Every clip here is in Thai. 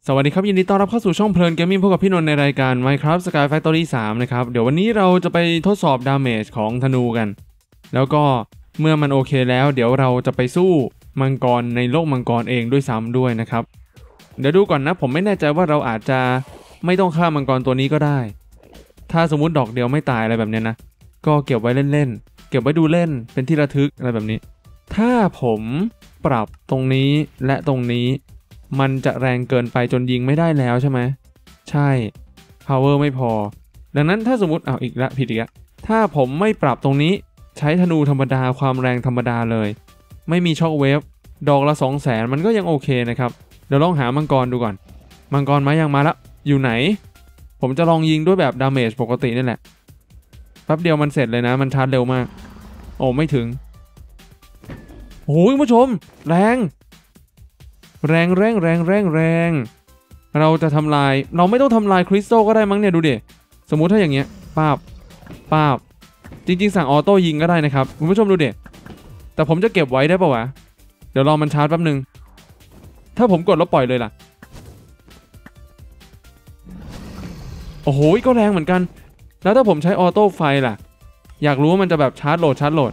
สวัสดีครับยินดีต้อนรับเข้าสู่ช่องเพลินเกมมิ่งพบกับพี่นนท์ในรายการ Minecraft Sky Factory 3นะครับเดี๋ยววันนี้เราจะไปทดสอบดาเมจของธนูกันแล้วก็เมื่อมันโอเคแล้วเดี๋ยวเราจะไปสู้มังกรในโลกมังกรเองด้วยซ้ำด้วยนะครับเดี๋ยวดูก่อนนะผมไม่แน่ใจว่าเราอาจจะไม่ต้องฆ่ามังกรตัวนี้ก็ได้ถ้าสมมุติดอกเดียวไม่ตายอะไรแบบนี้นะก็เก็บไว้เล่นๆเก็บไว้ดูเล่นเป็นที่ระทึกอะไรแบบนี้ถ้าผมปรับตรงนี้และตรงนี้มันจะแรงเกินไปจนยิงไม่ได้แล้วใช่ไหมใช่ power ไม่พอดังนั้นถ้าสมมติอีกละผิดอีกละถ้าผมไม่ปรับตรงนี้ใช้ธนูธรรมดาความแรงธรรมดาเลยไม่มีช็อคเวฟดอกละ 200,000 มันก็ยังโอเคนะครับเดี๋ยวลองหามังกรดูก่อนมังกรมายังมาแล้วอยู่ไหนผมจะลองยิงด้วยแบบดาเมจปกตินี่แหละแป๊บเดียวมันเสร็จเลยนะมันชาร์จเร็วมากโอ้ไม่ถึงโอ้ยผู้ชมแรงเราจะทำลายเราไม่ต้องทำลายคริสตัลก็ได้มั้งเนี่ยดูดิสมมุติถ้าอย่างเงี้ยป้าบจริงๆสั่งออโต้ยิงก็ได้นะครับคุณผู้ชมดูดิแต่ผมจะเก็บไว้ได้ป่าวะเดี๋ยวรอมันชาร์จแป๊บนึงถ้าผมกดแล้วปล่อยเลยล่ะโอ้โหก็แรงเหมือนกันแล้วถ้าผมใช้ออโต้ไฟล่ะอยากรู้ว่ามันจะแบบชาร์จโหลด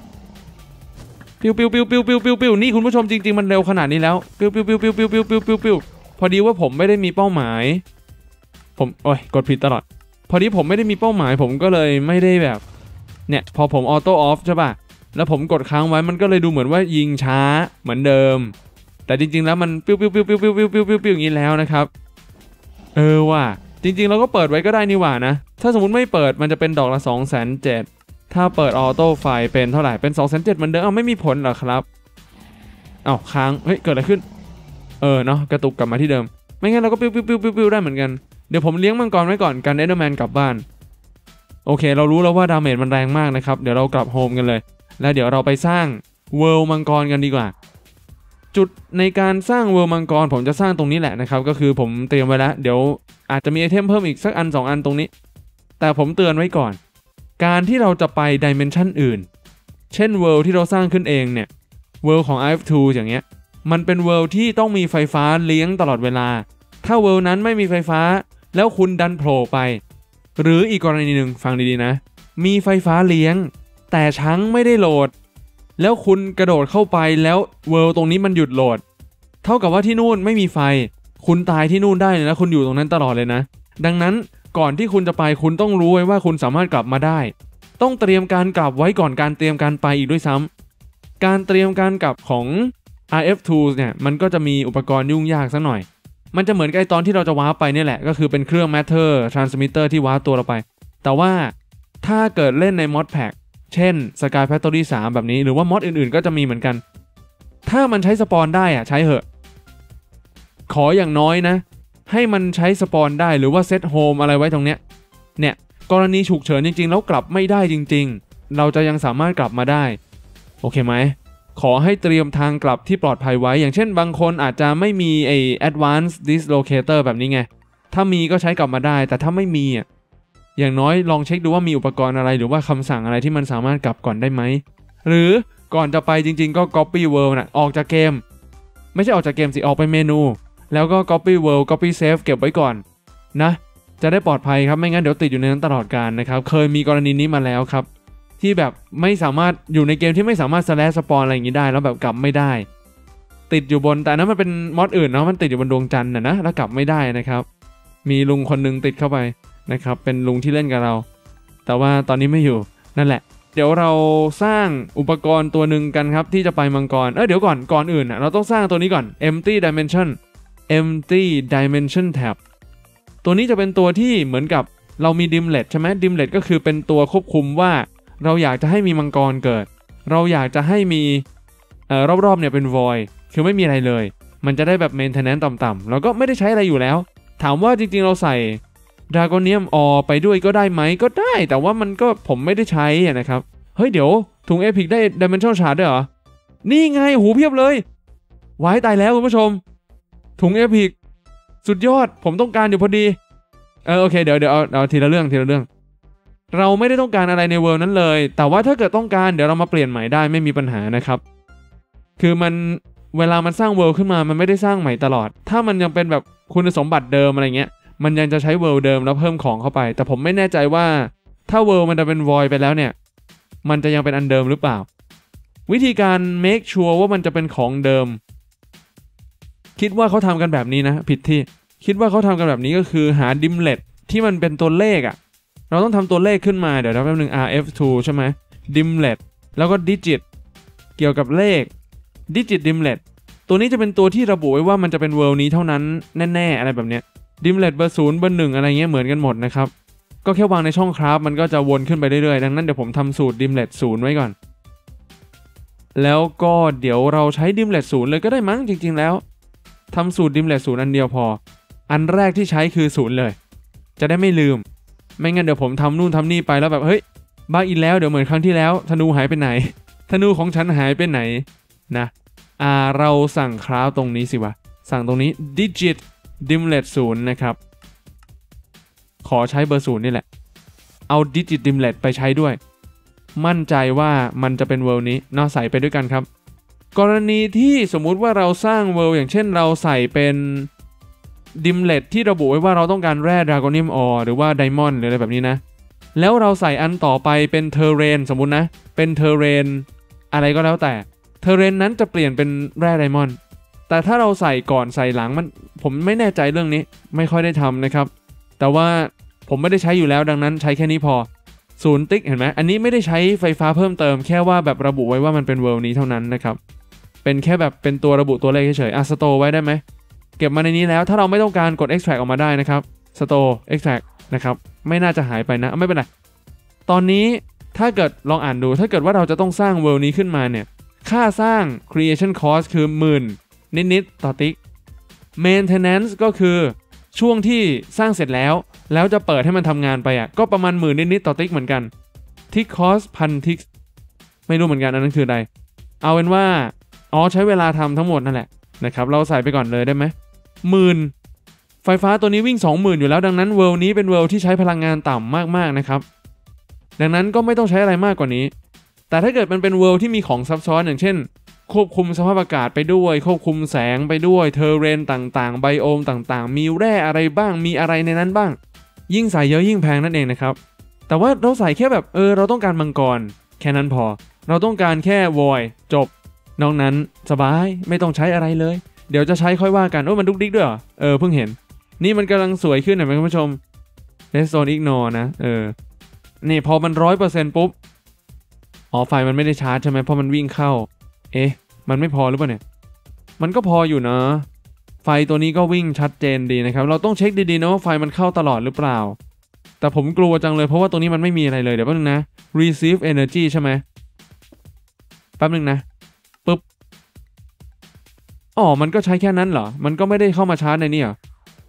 ปิ้วนี่คุณผู้ชมจริงๆมันเร็วขนาดนี้แล้วปิ้วพอดีว่าผมไม่ได้มีเป้าหมายผมกดผิดตลอดพอดีผมไม่ได้มีเป้าหมายผมก็เลยไม่ได้แบบเนี่ยพอผมออโต้ออฟใช่ป่ะแล้วผมกดค้างไว้มันก็เลยดูเหมือนว่ายิงช้าเหมือนเดิมแต่จริงๆแล้วมันปิ้วอย่างนี้แล้วนะครับว่ะจริงๆเราก็เปิดไว้ก็ได้นี่หว่านะถ้าสมมติไม่เปิดมันจะเป็นดอกละ 270,000ถ้าเปิดออโต้ไฟเป็นเท่าไหร่เป็น 270,000 เหมือนเดิมไม่มีผลหรอครับค้างเฮ้ยเกิดอะไรขึ้นเนาะกระตุกกลับมาที่เดิมไม่งั้นเราก็ปิ้วได้เหมือนกันเดี๋ยวผมเลี้ยงมังกรไว้ก่อนกันเอเดอร์แมนกลับบ้านโอเคเรารู้แล้วว่าดาเมจมันแรงมากนะครับเดี๋ยวเรากลับโฮมกันเลยแล้วเดี๋ยวเราไปสร้างเวิลด์มังกรกันดีกว่าจุดในการสร้างเวิลด์มังกรผมจะสร้างตรงนี้แหละนะครับก็คือผมเตรียมไว้แล้วเดี๋ยวอาจจะมีไอเทมเพิ่มอีกสักอัน2 อันตรงนี้แต่ผมเตือนไว้ก่อนการที่เราจะไปดิเมนชันอื่นเช่นเวิลด์ที่เราสร้างขึ้นเองเนี่ยเวิลด์ของ IF2 อย่างเงี้ยมันเป็นเวิลด์ที่ต้องมีไฟฟ้าเลี้ยงตลอดเวลาถ้าเวิลด์นั้นไม่มีไฟฟ้าแล้วคุณดันโผล่ไปหรืออีกกรณีหนึ่งฟังดีๆนะมีไฟฟ้าเลี้ยงแต่ช้างไม่ได้โหลดแล้วคุณกระโดดเข้าไปแล้วเวิลด์ตรงนี้มันหยุดโหลดเท่ากับว่าที่นู่นไม่มีไฟคุณตายที่นู่นได้เลยนะคุณอยู่ตรงนั้นตลอดเลยนะดังนั้นก่อนที่คุณจะไปคุณต้องรู้ไว้ว่าคุณสามารถกลับมาได้ต้องเตรียมการกลับไว้ก่อนการเตรียมการไปอีกด้วยซ้ำการเตรียมการกลับของ IF2 เนี่ยมันก็จะมีอุปกรณ์ยุ่งยากสักหน่อยมันจะเหมือนกับตอนที่เราจะวาร์ปไปนี่แหละก็คือเป็นเครื่อง Matter Transmitter ที่วาร์ปตัวเราไปแต่ว่าถ้าเกิดเล่นใน Mod Pack เช่น Sky Factory 3 แบบนี้หรือว่ามอดอื่นๆก็จะมีเหมือนกันถ้ามันใช้สปอนได้ใช้เหอะขออย่างน้อยนะให้มันใช้สปอนได้หรือว่าเซตโฮมอะไรไว้ตรงเนี้ยเนี่ยกรณีฉุกเฉินจริงๆแล้วกลับไม่ได้จริงๆเราจะยังสามารถกลับมาได้โอเคไหมขอให้เตรียมทางกลับที่ปลอดภัยไว้อย่างเช่นบางคนอาจจะไม่มีAdvanced Dislocator แบบนี้ไงถ้ามีก็ใช้กลับมาได้แต่ถ้าไม่มีอย่างน้อยลองเช็คดูว่ามีอุปกรณ์อะไรหรือว่าคำสั่งอะไรที่มันสามารถกลับก่อนได้ไหมหรือก่อนจะไปจริงๆก็ Copy World ออกจากเกมไม่ใช่ออกจากเกมสิออกไปเมนูแล้วก็ Copy World Copy Save เก็บไว้ก่อนนะจะได้ปลอดภัยครับไม่งั้นเดี๋ยวติดอยู่ในนั้นตลอดกาลนะครับเคยมีกรณีนี้มาแล้วครับที่แบบไม่สามารถอยู่ในเกมที่ไม่สามารถสปอนอะไรอย่างนี้ได้แล้วแบบกลับไม่ได้ติดอยู่บนแต่นั้นมันเป็นมอดอื่นเนาะมันติดอยู่บนดวงจันทร์นะแล้วกลับไม่ได้นะครับมีลุงคนนึงติดเข้าไปนะครับเป็นลุงที่เล่นกับเราแต่ว่าตอนนี้ไม่อยู่นั่นแหละเดี๋ยวเราสร้างอุปกรณ์ตัวหนึ่งกันครับที่จะไปมังกรเดี๋ยวก่อนอื่นเราต้องสร้างตัวนี้ก่อน Empty Dimension Tab ตัวนี้จะเป็นตัวที่เหมือนกับเรามี Dimlet ใช่ไหม Dimlet ก็คือเป็นตัวควบคุมว่าเราอยากจะให้มีมังกรเกิดเราอยากจะให้มีรอบๆเนี่ยเป็น Void คือไม่มีอะไรเลยมันจะได้แบบ Maintenance ต่ำๆแล้วก็ไม่ได้ใช้อะไรอยู่แล้วถามว่าจริงๆเราใส่ Dragonium Ore ไปด้วยก็ได้ไหมก็ได้แต่ว่ามันก็ผมไม่ได้ใช้นะครับเฮ้ยเดี๋ยวถุง Epic ได้ Dimension Shard ด้วยเหรอนี่ไงหูเพียบเลยไว้ตายแล้วคุณผู้ชมถุง Epic สุดยอดผมต้องการอยู่พอดีโอเคเดี๋ยวเอาทีละเรื่องเราไม่ได้ต้องการอะไรในเวิลด์นั้นเลยแต่ว่าถ้าเกิดต้องการเดี๋ยวเรามาเปลี่ยนใหม่ได้ไม่มีปัญหานะครับคือมันเวลามันสร้างเวิลด์ขึ้นมามันไม่ได้สร้างใหม่ตลอดถ้ามันยังเป็นแบบคุณสมบัติเดิมอะไรเงี้ยมันยังจะใช้ world เดิมแล้วเพิ่มของเข้าไปแต่ผมไม่แน่ใจว่าถ้า world มันจะเป็น void ไปแล้วเนี่ยมันจะยังเป็นอันเดิมหรือเปล่าวิธีการ make sure ว่ามันจะเป็นของเดิมคิดว่าเขาทำกันแบบนี้นะผิดที่คิดว่าเขาทำกันแบบนี้ก็คือหา dimlet ที่มันเป็นตัวเลขอ่ะเราต้องทำตัวเลขขึ้นมาเดี๋ยวแป๊บนึง rf2 ใช่ไหม dimlet แล้วก็ digit เกี่ยวกับเลข digit dimlet ตัวนี้จะเป็นตัวที่ระบุไว้ว่ามันจะเป็น world นี้เท่านั้นแน่ๆอะไรแบบเนี้ย dimlet เบอร์0เบอร์1อะไรเงี้ยเหมือนกันหมดนะครับก็แค่วางในช่องคราฟมันก็จะวนขึ้นไปเรื่อยๆดังนั้นเดี๋ยวผมทำสูตร dimlet 0ไว้ก่อนแล้วก็เดี๋ยวเราใช้ dimlet 0เลยก็ได้มั้งจริงๆแล้วทำสูตร dimlet 0อันเดียวพออันแรกที่ใช้คือ0เลยจะได้ไม่ลืมไม่งั้นเดี๋ยวผมทำนู่นทำนี่ไปแล้วแบบเฮ้ยบ้าอีกแล้วเดี๋ยวเหมือนครั้งที่แล้วธนูหายไปไหนธนูของฉันหายไปไหนนะเราสั่งคราฟตรงนี้สิวะสั่งตรงนี้ digit dimlet 0นะครับขอใช้เบอร์0นี่แหละเอา digit dimlet ไปใช้ด้วยมั่นใจว่ามันจะเป็น world นี้เนาะใส่ไปด้วยกันครับกรณีที่สมมุติว่าเราสร้าง world อย่างเช่นเราใส่เป็น dimlet ที่ระบุไว้ว่าเราต้องการแร่ dragonium ore หรือว่า diamond หรืออะไรแบบนี้นะแล้วเราใส่อันต่อไปเป็น terrain สมมุตินะเป็น terrain อะไรก็แล้วแต่ terrain นั้นจะเปลี่ยนเป็นแร่ diamond แต่ถ้าเราใส่ก่อนใส่หลังมันผมไม่แน่ใจเรื่องนี้ไม่ค่อยได้ทำนะครับแต่ว่าผมไม่ได้ใช้อยู่แล้วดังนั้นใช้แค่นี้พอ0 ติ๊กเห็นไหมอันนี้ไม่ได้ใช้ไฟฟ้าเพิ่มเติมแค่ว่าแบบระบุไว้ว่ามันเป็น world นี้เท่านั้นนะครับเป็นแค่แบบเป็นตัวระบุตัวเลขเฉยๆstore ไว้ได้ไหมเก็บมาในนี้แล้วถ้าเราไม่ต้องการกด extract ออกมาได้นะครับ store extract นะครับไม่น่าจะหายไปนะไม่เป็นไรตอนนี้ถ้าเกิดลองอ่านดูถ้าเกิดว่าเราจะต้องสร้าง world นี้ขึ้นมาเนี่ยค่าสร้าง creation cost คือ10,000นิดๆต่อติ๊ก maintenance ก็คือช่วงที่สร้างเสร็จแล้วจะเปิดให้มันทำงานไปอ่ะก็ประมาณ10,000นิดๆต่อติ๊กเหมือนกันทิกคอส1,000 ทิกไม่รู้เหมือนกันอันนั้นคืออะไรเอาเป็นว่าใช้เวลาทำทั้งหมดนั่นแหละนะครับเราใส่ไปก่อนเลยได้ไหม10,000ไฟฟ้าตัวนี้วิ่ง 20,000 อยู่แล้วดังนั้นเวิลด์นี้เป็นเวิลด์ที่ใช้พลังงานต่ำมากๆนะครับดังนั้นก็ไม่ต้องใช้อะไรมากกว่านี้แต่ถ้าเกิดมันเป็นเวิลด์ที่มีของซับซ้อนอย่างเช่นควบคุมสภาพอากาศไปด้วยควบคุมแสงไปด้วยเทอร์เรนต่างๆไบโอมต่างๆมีแร่อะไรบ้างมีอะไรในนั้นบ้างยิ่งใส่เยอะยิ่งแพงนั่นเองนะครับแต่ว่าเราใส่แค่แบบเราต้องการมังกรแค่นั้นพอเราต้องการแค่วอยจบนอกนั้นสบายไม่ต้องใช้อะไรเลยเดี๋ยวจะใช้ค่อยว่ากันมันดุกดิกด้วยเหรอเพิ่งเห็นนี่มันกำลังสวยขึ้นเห็นไหมคุณผู้ชม Redstone Ignore นะนี่พอมัน 100% ปุ๊บไฟมันไม่ได้ชาร์จใช่ไหมเพราะมันวิ่งเข้ามันไม่พอหรือเปล่าเนี่ยมันก็พออยู่นะไฟตัวนี้ก็วิ่งชัดเจนดีนะครับเราต้องเช็คดีๆนะว่าไฟมันเข้าตลอดหรือเปล่าแต่ผมกลัวจังเลยเพราะว่าตัวนี้มันไม่มีอะไรเลยเดี๋ยวแป๊บนึงนะ receive energy ใช่ไหมแป๊บนึงนะปึ๊บมันก็ใช้แค่นั้นเหรอมันก็ไม่ได้เข้ามาชาร์จในนี่เหรอ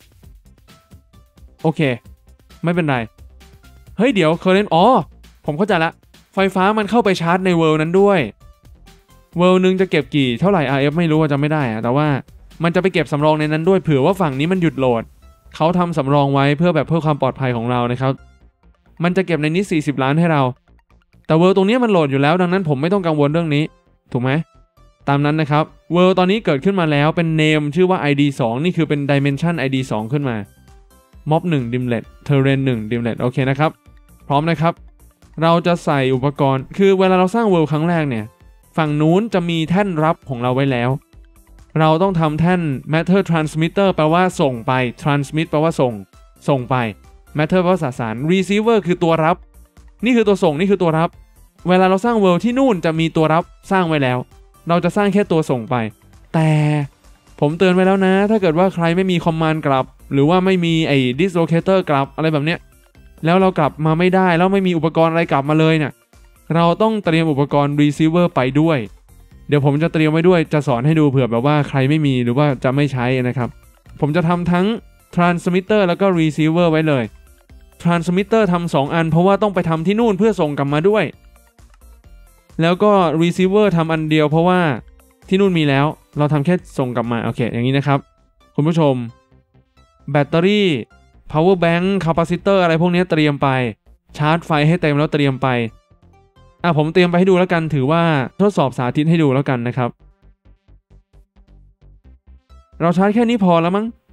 โอเคไม่เป็นไรเฮ้ยเดี๋ยวเคอร์เรนต์ผมเข้าใจละไฟฟ้ามันเข้าไปชาร์จในเวิลด์นั้นด้วยเวิลด์นึงจะเก็บกี่เท่าไหร่ RF ไม่รู้ว่าจะไม่ได้แต่ว่ามันจะไปเก็บสำรองในนั้นด้วยเผื่อว่าฝั่งนี้มันหยุดโหลดเขาทำสำรองไว้เพื่อความปลอดภัยของเรานะครับมันจะเก็บในนี้40 ล้านให้เราแต่เวิลด์ตรงนี้มันโหลดอยู่แล้วดังนั้นผมไม่ต้องกังวลเรื่องนี้ถูกไหมตามนั้นนะครับเวิลด์ตอนนี้เกิดขึ้นมาแล้วเป็นเนมชื่อว่า ID 2นี่คือเป็น Dimension ID 2ขึ้นมาม็อบ1 Dimlet Terrain 1 Dimlet โอเคนะครับพร้อมนะครับเราจะใส่อุปกรณ์คือเวลาเราสร้างเวิลด์ครั้งแรกเนี่ยฝั่งนู้นจะมีแท่นรับของเราไว้แล้วเราต้องทำแท่น matter transmitter แปลว่าส่งไป transmit แปลว่าส่งไป matter แปลว่าสาร receiver คือตัวรับนี่คือตัวส่งนี่คือตัวรับเวลาเราสร้าง world ที่นู่นจะมีตัวรับสร้างไว้แล้วเราจะสร้างแค่ตัวส่งไปแต่ผมเตือนไว้แล้วนะถ้าเกิดว่าใครไม่มี command กลับหรือว่าไม่มีไอ้ dislocator กลับอะไรแบบเนี้ยแล้วเรากลับมาไม่ได้แล้วไม่มีอุปกรณ์อะไรกลับมาเลยเนี่ยเราต้องเตรียมอุปกรณ์ receiver ไปด้วยเดี๋ยวผมจะเตรียมไว้ด้วยจะสอนให้ดูเผื่อแบบว่าใครไม่มีหรือว่าจะไม่ใช้นะครับผมจะทำทั้ง transmitter แล้วก็ receiver ไว้เลย transmitter ทำ2 อันเพราะว่าต้องไปทำที่นู่นเพื่อส่งกลับมาด้วยแล้วก็ receiver ทำอันเดียวเพราะว่าที่นู่นมีแล้วเราทำแค่ส่งกลับมาโอเคอย่างนี้นะครับคุณผู้ชมแบตเตอรี่ power bank capacitor อะไรพวกนี้เตรียมไปชาร์จไฟให้เต็มแล้วเตรียมไปผมเตรียมไปให้ดูแล้วกันถือว่าทดสอบสาธิตให้ดูแล้วกันนะครับเราชาร์จแค่นี้พอแล้วมั้ง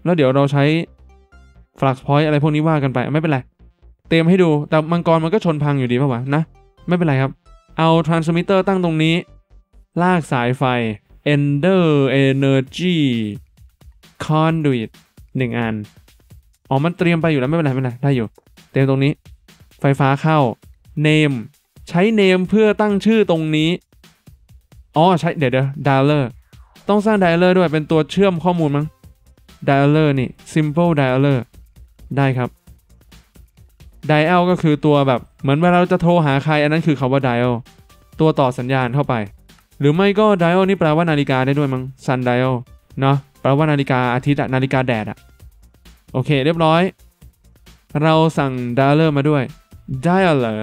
แล้วเดี๋ยวเราใช้ flux point อะไรพวกนี้ว่ากันไปไม่เป็นไรเตรียมให้ดูแต่มังกรมันก็ชนพังอยู่ดีป่าววะนะไม่เป็นไรครับเอา transmitter ตั้งตรงนี้ลากสายไฟ ender energy conduit 1 อันอ๋อมันเตรียมไปอยู่แล้วไม่เป็นไรได้อยู่เตรียมตรงนี้ไฟฟ้าเข้า name ใช้ name เพื่อตั้งชื่อตรงนี้อ๋อใช้เดี๋ยว dialer ต้องสร้าง dialer ด้วยเป็นตัวเชื่อมข้อมูลมั้ง dialer นี่ simple dialer ได้ครับ dial ก็คือตัวแบบเหมือนเวลาเราจะโทรหาใครอันนั้นคือคำว่า dial ตัวต่อสัญญาณเข้าไปหรือไม่ก็ dial นี่แปลว่านาฬิกาได้ด้วยมั้ง sun dial เนาะแปลว่านาฬิกาอาทิตย์นาฬิกาแดดโอเคเรียบร้อยเราสั่ง dialer มาด้วย dialer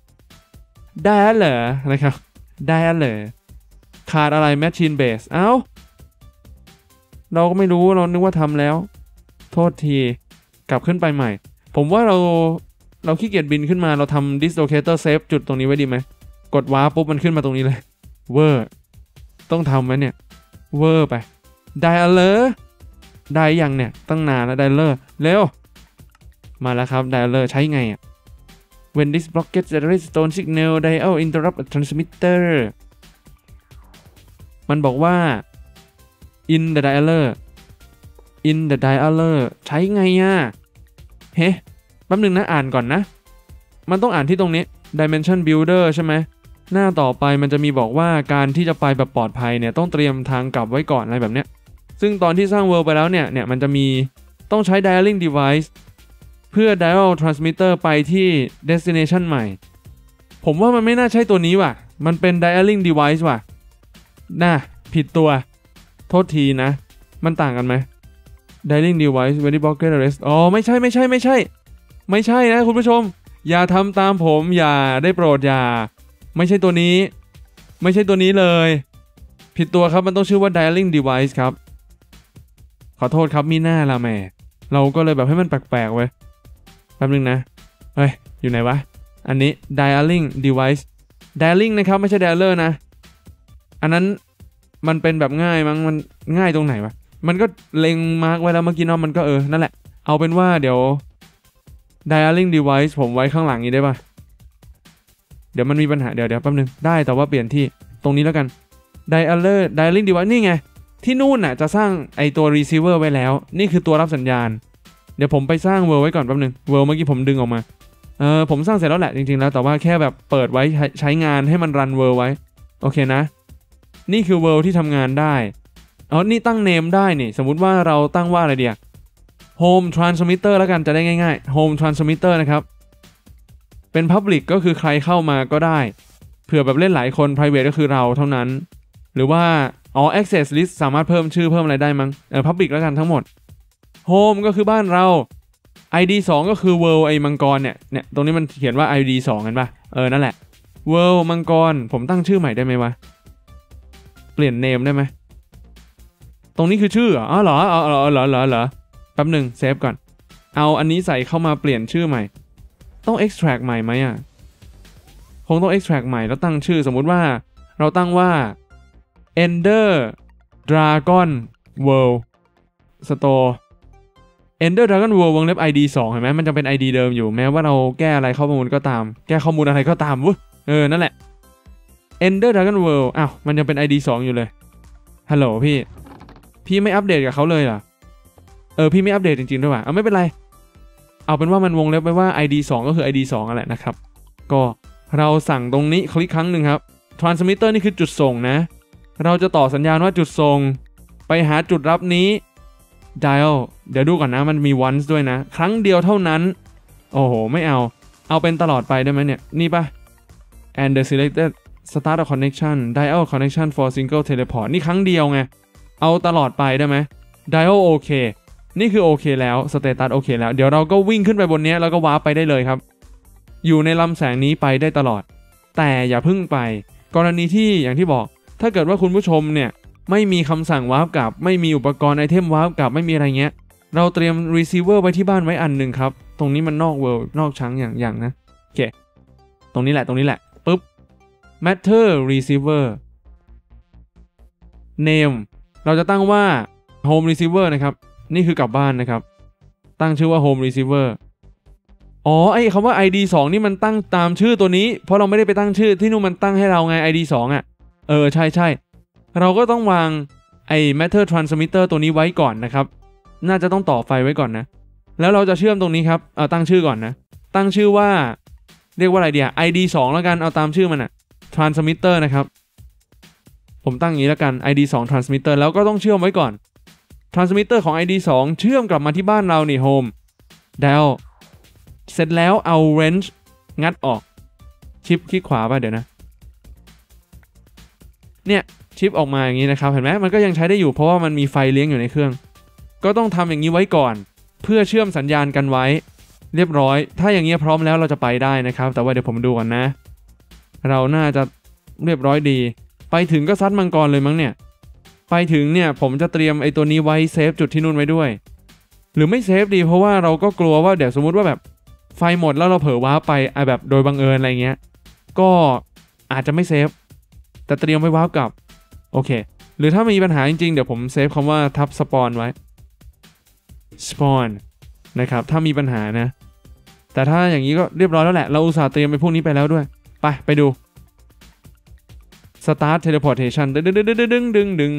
นะครับ dialer ขาดอะไร machine base เอ้าเราก็ไม่รู้เรานึกว่าทำแล้วโทษทีกลับขึ้นไปใหม่ผมว่าเราขี้เกียจบินขึ้นมาเราทำ dislocator save จุดตรงนี้ไว้ดีไหมกดว้าปุ๊บมันขึ้นมาตรงนี้เลยเวอร์ต้องทำไหมเนี่ยเวอร์ไป dialer ได้ยังเนี่ยตั้งนานแล้ว dialer เร็วมาแล้วครับ dialer ใช้ไงwhen this blockage generates stone signal dial interrupt a transmitter มันบอกว่า in the dialer ใช้ไงเฮ้แป๊บนึงนะอ่านก่อนนะมันต้องอ่านที่ตรงนี้ dimension builder ใช่ไหมหน้าต่อไปมันจะมีบอกว่าการที่จะไปแบบปลอดภัยเนี่ยต้องเตรียมทางกลับไว้ก่อนอะไรแบบเนี้ยซึ่งตอนที่สร้าง world ไปแล้วเนี่ยมันจะมีต้องใช้ dialing device เพื่อ dial transmitter ไปที่ destination ใหม่ผมว่ามันไม่น่าใช่ตัวนี้ว่ะมันเป็น dialing device ว่ะน่ะผิดตัวโทษทีนะมันต่างกันไหม dialing device very blocked arrest อ๋อไม่ใช่นะคุณผู้ชมอย่าทำตามผมอย่าได้โปรดอย่าไม่ใช่ตัวนี้เลยผิดตัวครับมันต้องชื่อว่า dialing device ครับขอโทษครับมีหน้าละแม่เราก็เลยแบบให้มันแปลกๆไว้แป๊บนึงนะเฮ้ยอยู่ไหนวะอันนี้ dialing device dialing นะครับไม่ใช่ dialer นะอันนั้นมันเป็นแบบง่ายมั้งมันง่ายตรงไหนวะมันก็เล็งมาร์กไว้แล้วเมื่อกี้เนาะมันก็นั่นแหละเอาเป็นว่าเดี๋ยว dialing device ผมไว้ข้างหลังนี้ได้ป่ะเดี๋ยวมันมีปัญหาเดี๋ยวแป๊บนึงได้แต่ว่าเปลี่ยนที่ตรงนี้แล้วกัน dialing device นี่ไงที่นู่นน่ะจะสร้างไอตัว receiver ไว้แล้วนี่คือตัวรับสัญญาณเดี๋ยวผมไปสร้าง world ไว้ก่อนแป๊บนึง world เมื่อกี้ผมดึงออกมาผมสร้างเสร็จแล้วแหละจริงๆแล้วแต่ว่าแค่แบบเปิดไว้ใช้งานให้มันรัน world ไว้โอเคนะนี่คือ world ที่ทำงานได้นี่ตั้ง name ได้นี่สมมุติว่าเราตั้งว่าอะไรเดีย home transmitter แล้วกันจะได้ง่ายๆ home transmitter นะครับเป็น public ก็คือใครเข้ามาก็ได้เผื่อแบบเล่นหลายคน private ก็คือเราเท่านั้นหรือว่าaccess list สามารถเพิ่มชื่อเพิ่มอะไรได้มั้งpublic แล้วกันทั้งหมด home ก็คือบ้านเรา id 2ก็คือ world ไอ้มังกรเนี่ยตรงนี้มันเขียนว่า id 2กันป่ะนั่นแหละ world มังกรผมตั้งชื่อใหม่ได้ไหมวะเปลี่ยน name ได้ไหมตรงนี้คือชื่อเหรอแป๊บหนึ่งเซฟก่อนเอาอันนี้ใส่เข้ามาเปลี่ยนชื่อใหม่ต้อง extract ใหม่ไหมคงต้อง extract ใหม่แล้วตั้งชื่อสมมุติว่าเราตั้งว่า ender dragon world store ender dragon world วงเล็บ id 2เห็นไหมมันจะเป็น id เดิมอยู่แม้ว่าเราแก้อะไรข้อมูลก็ตามแก้ข้อมูลอะไรก็ตามนั่นแหละ ender dragon world มันยังเป็น id 2อยู่เลยฮัลโหลพี่ไม่อัปเดตกับเขาเลยเหรอพี่ไม่อัปเดตจริงๆด้วยว่ะไม่เป็นไรเอาเป็นว่ามันวงเล็บไว้ว่า id 2ก็คือ id 2นั่นแหละนะครับก็เราสั่งตรงนี้คลิกครั้งหนึ่งครับ transmitter นี่คือจุดส่งนะเราจะต่อสัญญาณว่าจุดส่งไปหาจุดรับนี้ dial เดี๋ยวดูก่อนนะมันมี once ด้วยนะครั้งเดียวเท่านั้นโอ้โหไม่เอาเป็นตลอดไปได้ไหมเนี่ยนี่ป่ะ and the selected start a connection dial connection for single teleport นี่ครั้งเดียวไงเอาตลอดไปได้ไหม dial โอเคนี่คือโอเคแล้วสเตตัสโอเคแล้วเดี๋ยวเราก็วิ่งขึ้นไปบนนี้แล้วก็วาร์ปไปได้เลยครับอยู่ในลำแสงนี้ไปได้ตลอดแต่อย่าพึ่งไปกรณีที่อย่างที่บอกถ้าเกิดว่าคุณผู้ชมเนี่ยไม่มีคำสั่งวาร์ปกลับไม่มีอุปกรณ์ไอเทมวาร์ปกลับไม่มีอะไรเงี้ยเราเตรียม receiver ไว้ที่บ้านไว้อันหนึ่งครับตรงนี้มันนอก world นอกชั้นอย่างนะโอเคตรงนี้แหละปึ๊บ matter receiver name เราจะตั้งว่า home receiver นะครับนี่คือกลับบ้านนะครับตั้งชื่อว่า Home Receiver อ๋อไอ้คำว่า ID 2นี่มันตั้งตามชื่อตัวนี้เพราะเราไม่ได้ไปตั้งชื่อที่นู่นมันตั้งให้เราไง ID 2อ่ะใช่เราก็ต้องวางไอ้ Matter Transmitter ตัวนี้ไว้ก่อนนะครับน่าจะต้องต่อไฟไว้ก่อนนะแล้วเราจะเชื่อมตรงนี้ครับตั้งชื่อก่อนนะตั้งชื่อว่าเรียกว่าอะไรเดีย ID 2แล้วกันเอาตามชื่อมันอะ Transmitter นะครับผมตั้งอย่างนี้แล้วกัน ID 2 Transmitter แล้วก็ต้องเชื่อมไว้ก่อน Transmitter ของ ID 2เชื่อมกลับมาที่บ้านเรานี่ Home Dell เสร็จแล้วเอา wrench งัดออกชิปคลิกขวาป่ะเดี๋ยวนะเนี่ยชิปออกมาอย่างนี้นะครับเห็นไหมมันก็ยังใช้ได้อยู่เพราะว่ามันมีไฟเลี้ยงอยู่ในเครื่องก็ต้องทำอย่างนี้ไว้ก่อนเพื่อเชื่อมสัญญาณกันไว้เรียบร้อยถ้าอย่างนี้พร้อมแล้วเราจะไปได้นะครับแต่ว่าเดี๋ยวผมดูก่อนนะเราน่าจะเรียบร้อยดีไปถึงก็ซัดมังกรเลยมั้งเนี่ยไปถึงเนี่ยผมจะเตรียมไอ้ตัวนี้ไว้เซฟจุดที่นู่นไว้ด้วยหรือไม่เซฟดีเพราะว่าเราก็กลัวว่าเดี๋ยวสมมุติว่าแบบไฟหมดแล้วเราเผลอว้าไปแบบโดยบังเอิญอะไรเงี้ยก็อาจจะไม่เซฟแต่เตรียมไว้ว้าวกลับโอเคหรือถ้ามีปัญหาจริงๆเดี๋ยวผมเซฟคำว่าทับสปอนไว้สปอนนะครับถ้ามีปัญหานะแต่ถ้าอย่างนี้ก็เรียบร้อยแล้วแหละเราอุตส่าห์เตรียมไปพวกนี้ไปแล้วด้วยไปดู Start Teleportation ดึง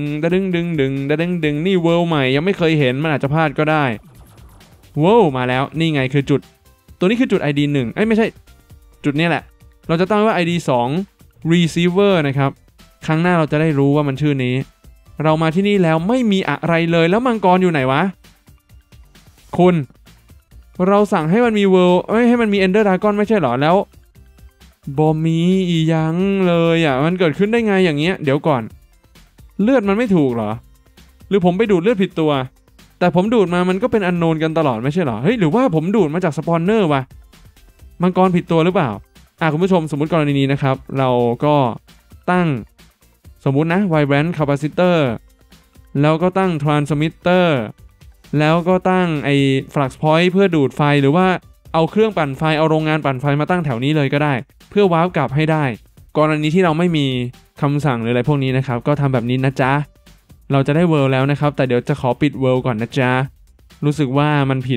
นี่เวิลด์ใหม่ยังไม่เคยเห็นมันอาจจะพลาดก็ได้ว้าวมาแล้วนี่ไงคือจุดตัวนี้คือจุด ID 1ไม่ใช่จุดนี้แหละเราจะตั้งว่า ID 2 Receiver นะครับครั้งหน้าเราจะได้รู้ว่ามันชื่อนี้เรามาที่นี่แล้วไม่มีอะไรเลยแล้วมังกรอยู่ไหนวะคุณเราสั่งให้มันมีเวิลด์ให้มันมี Ender Dragon ไม่ใช่หรอแล้วบอมีอียังเลยมันเกิดขึ้นได้ไงอย่างเงี้ยเดี๋ยวก่อนเลือดมันไม่ถูกเหรอหรือผมไปดูดเลือดผิดตัวแต่ผมดูดมามันก็เป็นอันโนนกันตลอดไม่ใช่เหรอเฮ้ยหรือว่าผมดูดมาจากสปอนเนอร์วะมังกรผิดตัวหรือเปล่าคุณผู้ชมสมมุติกรณีนี้นะครับเราก็ตั้งสมมุตินะ Vibrant Capacitor แล้วก็ตั้ง Transmitter แล้วก็ตั้งไอ้ Flux Point เพื่อดูดไฟหรือว่าเอาเครื่องปั่นไฟเอาโรงงานปั่นไฟมาตั้งแถวนี้เลยก็ได้เพื่อว้าวกลับให้ได้กรณีที่เราไม่มีคำสั่งหรืออะไรพวกนี้นะครับก็ทำแบบนี้นะจ๊ะเราจะได้เวิลด์แล้วนะครับแต่เดี๋ยวจะขอปิดเวิลด์ก่อนนะจ๊ะรู้สึกว่ามันผิด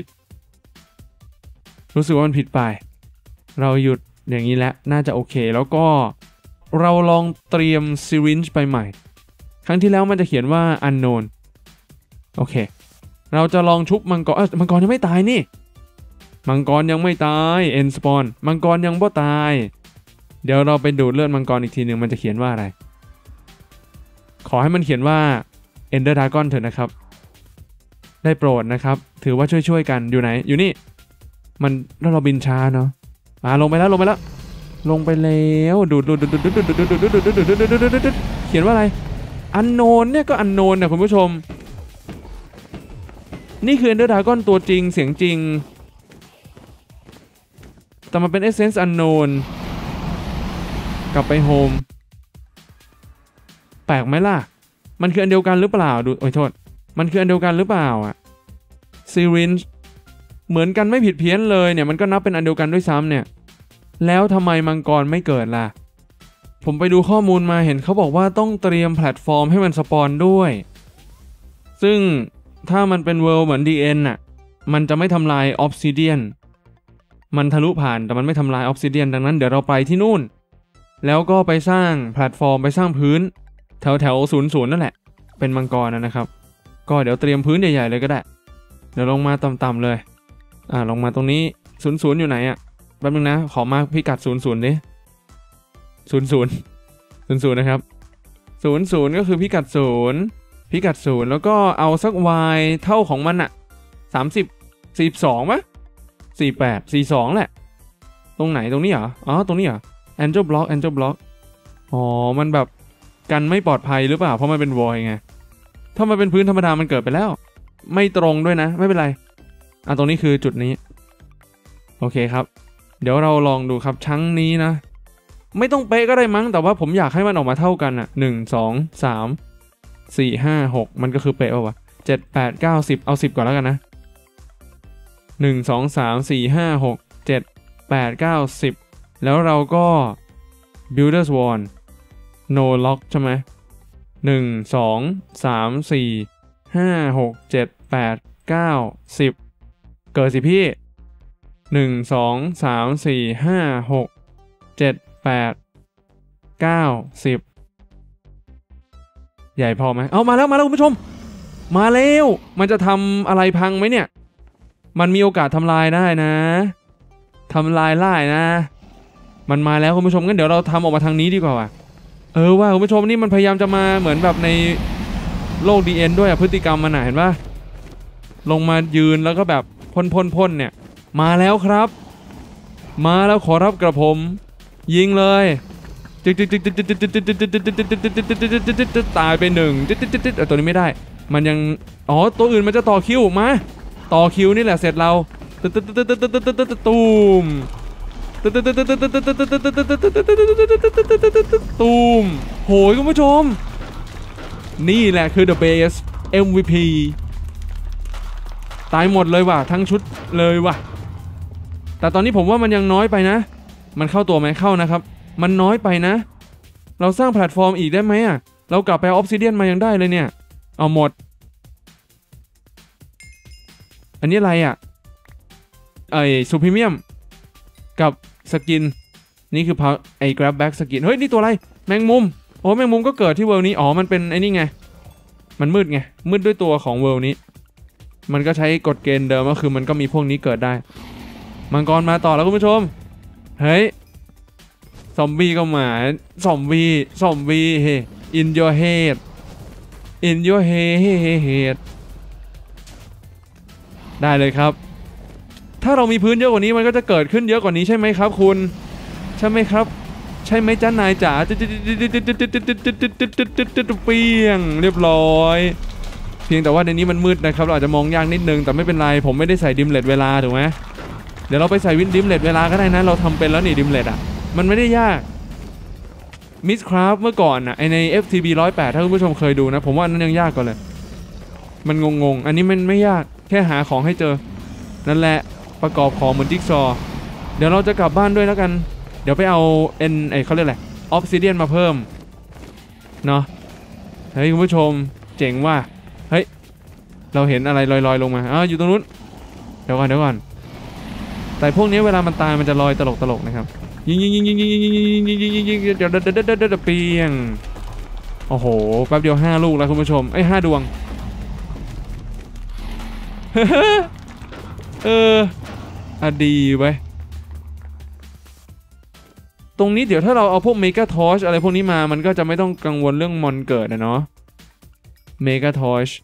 ไปเราหยุดอย่างนี้แล้วน่าจะโอเคแล้วก็เราลองเตรียมซิรินจ์ไปใหม่ครั้งที่แล้วมันจะเขียนว่า unknown โอเคเราจะลองชุบมังกรมังกรยังไม่ตายนี่มังกรยังไม่ตาย end spawn มังกรยังบ่ตายเดี๋ยวเราไปดูดเลือดมังกรอีกทีหนึ่งมันจะเขียนว่าอะไรขอให้มันเขียนว่า Ender Dragon เถอะนะครับได้โปรดนะครับถือว่าช่วยกันอยู่ไหนอยู่นี่มันแล้วเราบินช้าเนาะลงไปแล้วลงไปแล้วดูดเขียนว่าอะไร unknown เนี่ยก็ unknown นะคุณผู้ชมนี่คือ Ender Dragon ตัวจริงเสียงจริงแต่มันเป็น Essence Unknown กลับไป Home แปลกไหมล่ะมันคืออันเดียวกันหรือเปล่าดูโทษมันคืออันเดียวกันหรือเปล่าSyringe เหมือนกันไม่ผิดเพี้ยนเลยเนี่ยมันก็นับเป็นอันเดียวกันด้วยซ้ำเนี่ยแล้วทำไมมังกรไม่เกิดล่ะผมไปดูข้อมูลมาเห็นเขาบอกว่าต้องเตรียมแพลตฟอร์มให้มันสปอนด้วยซึ่งถ้ามันเป็นเวิลด์เหมือน DN มันจะไม่ทำลาย Obsidian มันทะลุผ่านแต่มันไม่ทำลาย Obsidian ดังนั้นเดี๋ยวเราไปที่นู่นแล้วก็ไปสร้างแพลตฟอร์มไปสร้างพื้นแถว00นั่นแหละเป็นมังกรนะครับก็เดี๋ยวเตรียมพื้นใหญ่ๆเลยก็ได้เดี๋ยวลงมาต่ำๆเลยลงมาตรงนี้00อยู่ไหนแป๊บนึงนะขอมาพิกัด00ดิ00นะครับ00ก็คือพิกัด0แล้วก็เอาสัก y เท่าของมัน30 42มั้ย48 42แหละตรงไหนตรงนี้เหรอตรงนี้เหรอ Angel Block มันแบบกันไม่ปลอดภัยหรือเปล่าเพราะมันเป็น void ไงถ้ามันเป็นพื้นธรรมดามันเกิดไปแล้วไม่ตรงด้วยนะไม่เป็นไรตรงนี้คือจุดนี้โอเคครับเดี๋ยวเราลองดูครับชั้งนี้นะไม่ต้องเป๊ะก็ได้มั้งแต่ว่าผมอยากให้มันออกมาเท่ากัน1 2 3 4 5 6มันก็คือเป๊ะป่ะวะ7 8 9 10เอา10ก่อนแล้วกันนะ1 2 3 4 5 6 7 8 9 10แล้วเราก็ Builders Wall No Lock ใช่ไหม1 2 3 4 5 6 7 8 9 10เกิดสิพี่1 2 3 4 5 6 7 8 9 10ใหญ่พอไหมเอามาแล้วคุณผู้ชมมาแล้วมันจะทำอะไรพังไหมเนี่ยมันมีโอกาสทำลายได้นะทำลายได้นะมันมาแล้วคุณผู้ชมงั้นเดี๋ยวเราทำออกมาทางนี้ดีกว่าว่าคุณผู้ชมนี่มันพยายามจะมาเหมือนแบบในโลก DN ด้วยพฤติกรรมมันเห็นปะลงมายืนแล้วก็แบบพ่นเนี่ยมาแล้วครับมาแล้วขอรับกระผมยิงเลยตายไป1ตัวนี้ไม่ได้มันยังตัวอื่นมันจะต่อคิวมาต่อคิวนี่แหละเสร็จเราตูมตูมโหยคุณผู้ชมนี่แหละคือ The Base MVP ตายหมดเลยว่ะทั้งชุดเลยว่ะแต่ตอนนี้ผมว่ามันยังน้อยไปนะมันเข้าตัวไหมเข้านะครับมันน้อยไปนะเราสร้างแพลตฟอร์มอีกได้ไหมอ่ะเรากลับไปออฟซิเดียนมายังได้เลยเนี่ยเอาหมดอันนี้อะไรอ่ะซูพรีเมียมกับสกินนี่คือไอ้ grab back สกินเฮ้ยนี่ตัวอะไรแมงมุมแมงมุมก็เกิดที่เวิลด์นี้มันเป็นไอ้นี่ไงมันมืดไงมืดด้วยตัวของเวิลด์นี้มันก็ใช้กฎเกณฑ์เดิมก็คือมันก็มีพวกนี้เกิดได้มังกรมาต่อแล้วคุณผู้ชมเฮ้ยซอมบี้ก็มาซอมบี้เฮ้ in your head ได้เลยครับถ้าเรามีพื้นเยอะกว่านี้มันก็จะเกิดขึ้นเยอะกว่านี้ใช่ไหมครับคุณใช่ไหมครับใช่ไหมจ้านายจ๋าเปียงเรียบร้อยเพียงแต่ว่าในนี้มันมืดนะครับเราอาจจะมองยากนิดนึงแต่ไม่เป็นไรผมไม่ได้ใส่ดิมเลตเวลาถูกไหมเดี๋ยวเราไปใส่ดิมเลตเวลาก็ได้นะเราทำเป็นแล้วนี่ดิมเลตอ่ะมันไม่ได้ยากมิสคราฟเมื่อก่อนใน FTB 108ถ้าคุณผู้ชมเคยดูนะผมว่านั้นยังยากกว่าเลยมันงงอันนี้มันไม่ยากแค่หาของให้เจอนั่นแหละประกอบของเหมือนจิ๊กซอเดี๋ยวเราจะกลับบ้านด้วยแล้วกันเดี๋ยวไปเอาเขาเรียกอะไรออฟซิเดียนมาเพิ่มเนาะเฮ้ยคุณผู้ชมเจ๋งว่ะเฮ้ยเราเห็นอะไรลอยๆลงมาอยู่ตรงนู้นเดี๋ยวก่อนแต่พวกนี้เวลามันตายมันจะลอยตลกนะครับยิงเดี๋ยวเปียงโอ้โหแป๊บเดียว5 ลูกแล้วคุณผู้ชม5 ดวงดีไว้ตรงนี้เดี๋ยวถ้าเราเอาพวกเมกาทอชอะไรพวกนี้มามันก็จะไม่ต้องกังวลเรื่องมอนเกิดนะเนาะเมกาทอช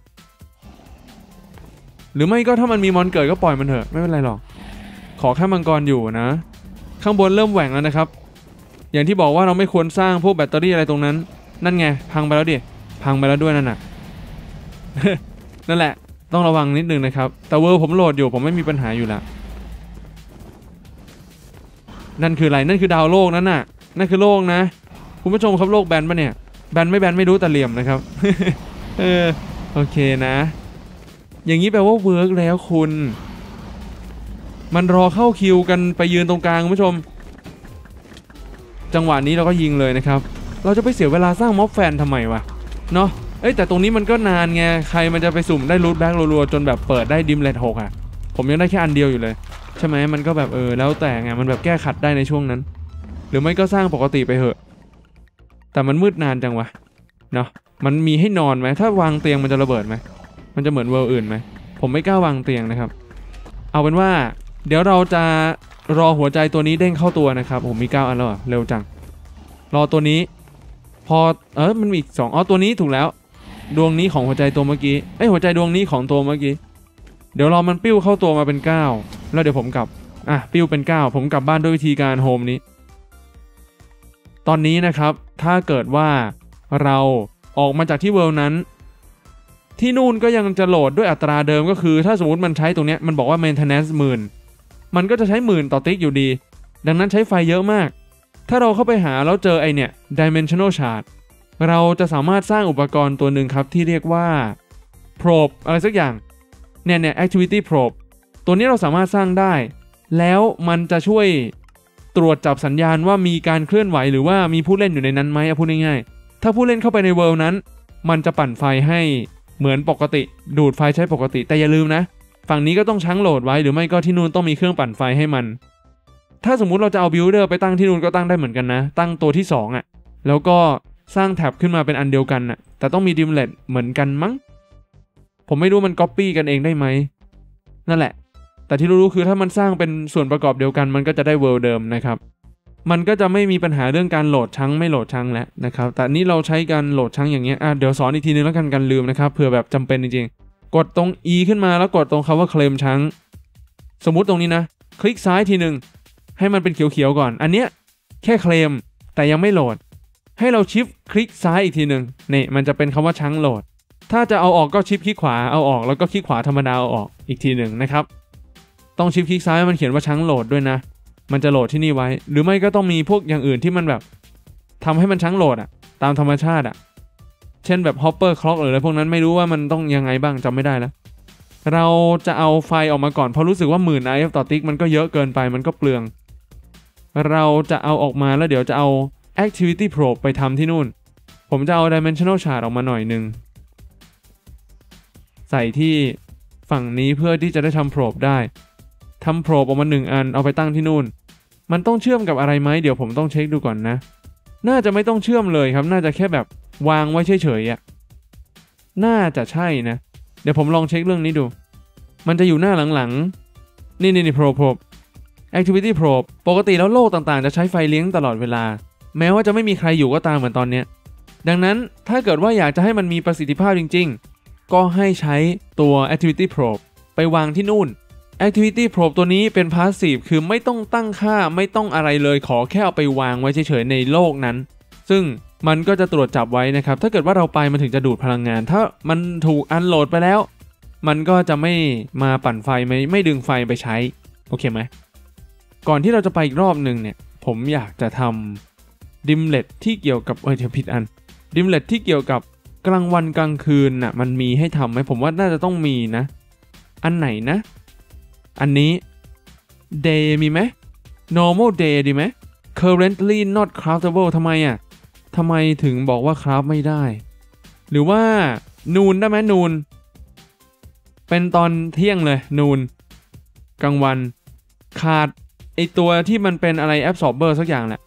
หรือไม่ก็ถ้ามันมีมอนเกิดก็ปล่อยมันเถอะไม่เป็นไรหรอกขอแค่มังกรอยู่นะข้างบนเริ่มแหว่งแล้วนะครับอย่างที่บอกว่าเราไม่ควรสร้างพวกแบตเตอรี่อะไรตรงนั้นนั่นไงพังไปแล้วดิพังไปแล้วด้วยนั่นน่ะ นั่นแหละต้องระวังนิดนึงนะครับแต่เวอร์ผมโหลดอยู่ผมไม่มีปัญหาอยู่แล้วนั่นคืออะไรนั่นคือดาวโลกนั่นน่ะนั่นคือโลกนะคุณผู้ชมครับโลกแบนปะเนี่ยแบนไม่รู้แต่เหลี่ยมนะครับ โอเคนะอย่างนี้แปลว่าเวิร์กแล้วคุณมันรอเข้าคิวกันไปยืนตรงกลางคุณผู้ชมจังหวะนี้เราก็ยิงเลยนะครับเราจะไปเสียเวลาสร้างม็อบแฟนทำไมวะเนาะแต่ตรงนี้มันก็นานไงใครมันจะไปสุ่มได้รูทแบ็กรัวๆจนแบบเปิดได้ดิมเลท6อ่ะผมยังได้แค่อันเดียวอยู่เลยใช่ไหมมันก็แบบแล้วแต่ไงมันแบบแก้ขัดได้ในช่วงนั้นหรือไม่ก็สร้างปกติไปเหอะแต่มันมืดนานจังวะเนาะมันมีให้นอนไหมถ้าวางเตียงมันจะระเบิดไหมมันจะเหมือนเวิลด์อื่นไหมผมไม่กล้าวางเตียงนะครับเอาเป็นว่าเดี๋ยวเราจะรอหัวใจตัวนี้เด้งเข้าตัวนะครับผมมี9 อันแล้วเร็วจังรอตัวนี้พอมันมีอีก2ตัวนี้ถูกแล้วดวงนี้ของหัวใจตัวเมื่อกี้หัวใจดวงนี้ของตัวเมื่อกี้เดี๋ยวรอมันปิ้วเข้าตัวมาเป็น9แล้วเดี๋ยวผมกลับปิ้วเป็น9ผมกลับบ้านด้วยวิธีการโฮมนี้ตอนนี้นะครับถ้าเกิดว่าเราออกมาจากที่เวิลด์นั้นที่นู่นก็ยังจะโหลดด้วยอัตราเดิมก็คือถ้าสมมติมันใช้ตรงนี้มันบอกว่า maintenance 10,000มันก็จะใช้10,000ต่อติ๊กอยู่ดีดังนั้นใช้ไฟเยอะมากถ้าเราเข้าไปหาแล้วเจอเนี่ย dimensional shard เราจะสามารถสร้างอุปกรณ์ตัวหนึ่งครับที่เรียกว่า probe อะไรสักอย่างเนี่ย activity probe ตัวนี้เราสามารถสร้างได้แล้วมันจะช่วยตรวจจับสัญญาณว่ามีการเคลื่อนไหวหรือว่ามีผู้เล่นอยู่ในนั้นไหมพูดง่ายๆถ้าผู้เล่นเข้าไปในเวิลด์นั้นมันจะปั่นไฟให้เหมือนปกติดูดไฟใช้ปกติแต่อย่าลืมนะฝั่งนี้ก็ต้องชั่งโหลดไว้หรือไม่ก็ที่นู่นต้องมีเครื่องปั่นไฟให้มันถ้าสมมุติเราจะเอาบิลเดอร์ไปตั้งที่นู่นก็ตั้งได้เหมือนกันนะตั้งตัวที่2แล้วก็สร้างแท็บขึ้นมาเป็นอันเดียวกันแต่ต้องมีดิมเลตเหมือนกันมั้งผมไม่รู้มันก๊อปปี้กันเองได้ไหมนั่นแหละแต่ที่รู้ๆคือถ้ามันสร้างเป็นส่วนประกอบเดียวกันมันก็จะได้เวิลด์เดิมนะครับมันก็จะไม่มีปัญหาเรื่องการโหลดชั้งไม่โหลดชั้งแล้วนะครับแต่นี่เราใช้การโหลดชั้งอย่างเงี้ยเดี๋ยวสอนอีกทีนึงแล้วกันลืมนะครับเผื่อแบบจำเป็นจริงๆกดตรง E ขึ้นมาแล้วกดตรงคำว่าเคลมชั้งสมมุติตรงนี้นะคลิกซ้ายทีนึงให้มันเป็นเขียวๆก่อนอันเนี้ยแค่เคลมแต่ยังไม่โหลดให้เราชิฟคลิกซ้ายอีกทีนึงนี่มันจะเป็นคำว่าชั้งโหลดถ้าจะเอาออกก็ชิฟคลิกขวาเอาออกแล้วก็คลิกขวาธรรมดาเอาออกอีกทีนึงนะครับต้องชิฟคลิกซ้ายมันเขียนว่าชั้งโหลดด้วยนะมันจะโหลดที่นี่ไว้หรือไม่ก็ต้องมีพวกอย่างอื่นที่มันแบบทำให้มันชั้งโหลดตามธรรมชาติเช่นแบบฮอปเปอร์คล็อกหรืออะไรพวกนั้นไม่รู้ว่ามันต้องยังไงบ้างจำไม่ได้แล้วเราจะเอาไฟออกมาก่อนเพราะรู้สึกว่า10,000 IF ต่อติ๊กมันก็เยอะเกินไปมันก็เปลืองเราจะเอาออกมาแล้วเดี๋ยวจะเอา Activity Probe ไปทำที่นู่นผมจะเอา Dimensional Chart ออกมาหน่อยนึงใส่ที่ฝั่งนี้เพื่อที่จะได้ทำ Probe ได้ทำ Probe ออกมา1อันเอาไปตั้งที่นู่นมันต้องเชื่อมกับอะไรไหมเดี๋ยวผมต้องเช็คดูก่อนนะน่าจะไม่ต้องเชื่อมเลยครับน่าจะแค่แบบวางไว้เฉยๆน่าจะใช่นะเดี๋ยวผมลองเช็คเรื่องนี้ดูมันจะอยู่หน้าหลังๆนี่ Probe Activity Probe ปกติแล้วโลกต่างๆจะใช้ไฟเลี้ยงตลอดเวลาแม้ว่าจะไม่มีใครอยู่ก็ตามเหมือนตอนนี้ดังนั้นถ้าเกิดว่าอยากจะให้มันมีประสิทธิภาพจริงๆก็ให้ใช้ตัว Activity Probe ไปวางที่นู่น Activity Probe ตัวนี้เป็น Passive คือไม่ต้องตั้งค่าไม่ต้องอะไรเลยขอแค่เอาไปวางไว้เฉยๆในโลกนั้นซึ่งมันก็จะตรวจจับไว้นะครับถ้าเกิดว่าเราไปมันถึงจะดูดพลังงานถ้ามันถูกอันโหลดไปแล้วมันก็จะไม่มาปั่นไฟไม่ดึงไฟไปใช้โอเคไหมก่อนที่เราจะไปอีกรอบหนึ่งเนี่ยผมอยากจะทำดิมเลตที่เกี่ยวกับเดี๋ยวผิดอันดิมเลตที่เกี่ยวกับกลางวันกลางคืนมันมีให้ทำไหมผมว่าน่าจะต้องมีนะอันไหนนะอันนี้ day มีไหม normal day ดีไหม currently not craftable ทำไมทำไมถึงบอกว่าคราฟไม่ได้หรือว่านูนได้ไหมนูนเป็นตอนเที่ยงเลยนูนกลางวันขาดไอตัวที่มันเป็นอะไร absorber สักอย่างแหละ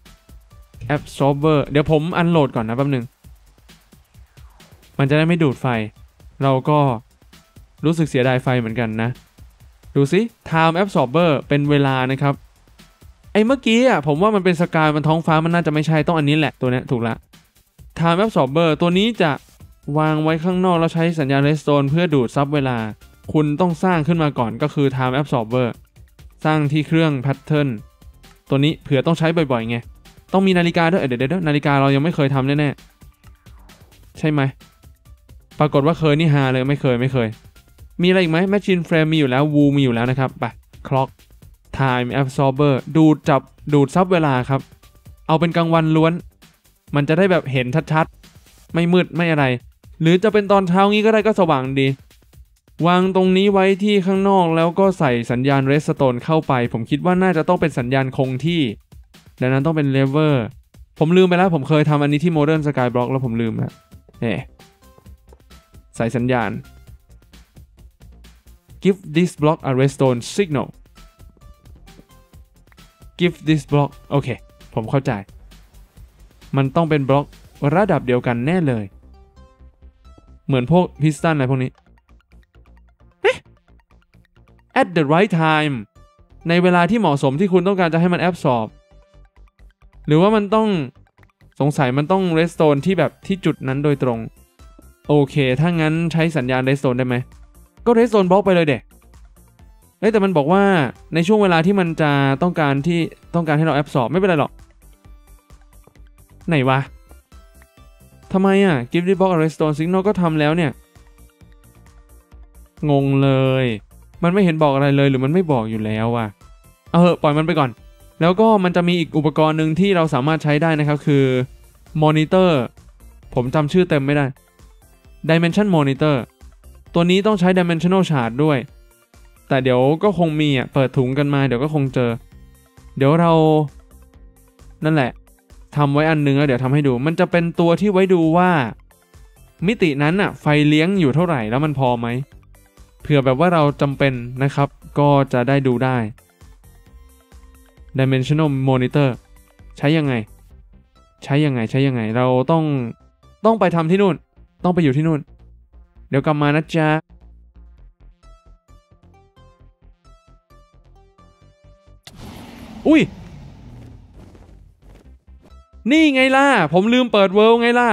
absorber เดี๋ยวผมอันโหลดก่อนนะแป๊บนึงมันจะได้ไม่ดูดไฟเราก็รู้สึกเสียดายไฟเหมือนกันนะดูสิ time absorber เป็นเวลานะครับไอเมื่อกี้ผมว่ามันเป็นสกายมันท้องฟ้ามันน่าจะไม่ใช่ต้องอันนี้แหละตัวนี้ถูกละ time absorber ตัวนี้จะวางไว้ข้างนอกแล้วใช้สัญญาณ redstone เพื่อดูดซับเวลาคุณต้องสร้างขึ้นมาก่อนก็คือ time absorber สร้างที่เครื่อง pattern ตัวนี้เผื่อต้องใช้บ่อยๆไงต้องมีนาฬิกาด้วยเดี๋ยวนาฬิกาเรายังไม่เคยทำแน่ๆใช่ไหมปรากฏว่าเคยนี่ฮาเลยไม่เคยมีอะไรอีกไหม machine frame มีอยู่แล้ว wool มีอยู่แล้วนะครับไป clock time absorber ดูดซับเวลาครับเอาเป็นกลางวันล้วนมันจะได้แบบเห็นชัดๆไม่มืดไม่อะไรหรือจะเป็นตอนเช้างี้ก็ได้ก็สว่างดีวางตรงนี้ไว้ที่ข้างนอกแล้วก็ใส่สัญญาณ redstone เข้าไปผมคิดว่าน่าจะต้องเป็นสัญญาณคงที่ดังนั้นต้องเป็น lever ผมลืมไปแล้วผมเคยทำอันนี้ที่ modern skyblock แล้วผมลืมแล้วใส่สัญญาณ give this block a redstone signal give this block โอเคผมเข้าใจมันต้องเป็นบล็อกระดับเดียวกันแน่เลยเหมือนพวกพิสตันอะไรพวกนี้at the right time ในเวลาที่เหมาะสมที่คุณต้องการจะให้มันแอบสอบหรือว่ามันต้องสงสัยมันต้อง redstone ที่แบบที่จุดนั้นโดยตรงโอเคถ้างั้นใช้สัญญาณ redstone ได้ไหมก็ redstone บล็อกไปเลยเด็กแต่มันบอกว่าในช่วงเวลาที่มันจะต้องการให้เราแอบสอบไม่เป็นไรหรอกไหนวะทำไมgive the block a redstone signal ก็ทำแล้วเนี่ยงงเลยมันไม่เห็นบอกอะไรเลยหรือมันไม่บอกอยู่แล้วปล่อยมันไปก่อนแล้วก็มันจะมีอีกอุปกรณ์หนึ่งที่เราสามารถใช้ได้นะครับคือมอนิเตอร์ผมจำชื่อเต็มไม่ได้ Dimension Monitor ตัวนี้ต้องใช้ Dimensional Chart ด้วยแต่เดี๋ยวก็คงมีเปิดถุงกันมาเดี๋ยวก็คงเจอเดี๋ยวเรานั่นแหละทำไว้อันนึงแล้วเดี๋ยวทำให้ดูมันจะเป็นตัวที่ไว้ดูว่ามิตินั้นอะไฟเลี้ยงอยู่เท่าไหร่แล้วมันพอไหมเผื่อแบบว่าเราจำเป็นนะครับก็จะได้ดูได้ Dimensional Monitor ใช้ยังไงเราต้องไปทำที่นู่นต้องไปอยู่ที่นู่นเดี๋ยวกลับมานะจ๊ะอุ้ยนี่ไงล่ะผมลืมเปิดเวิลด์ไงล่ะ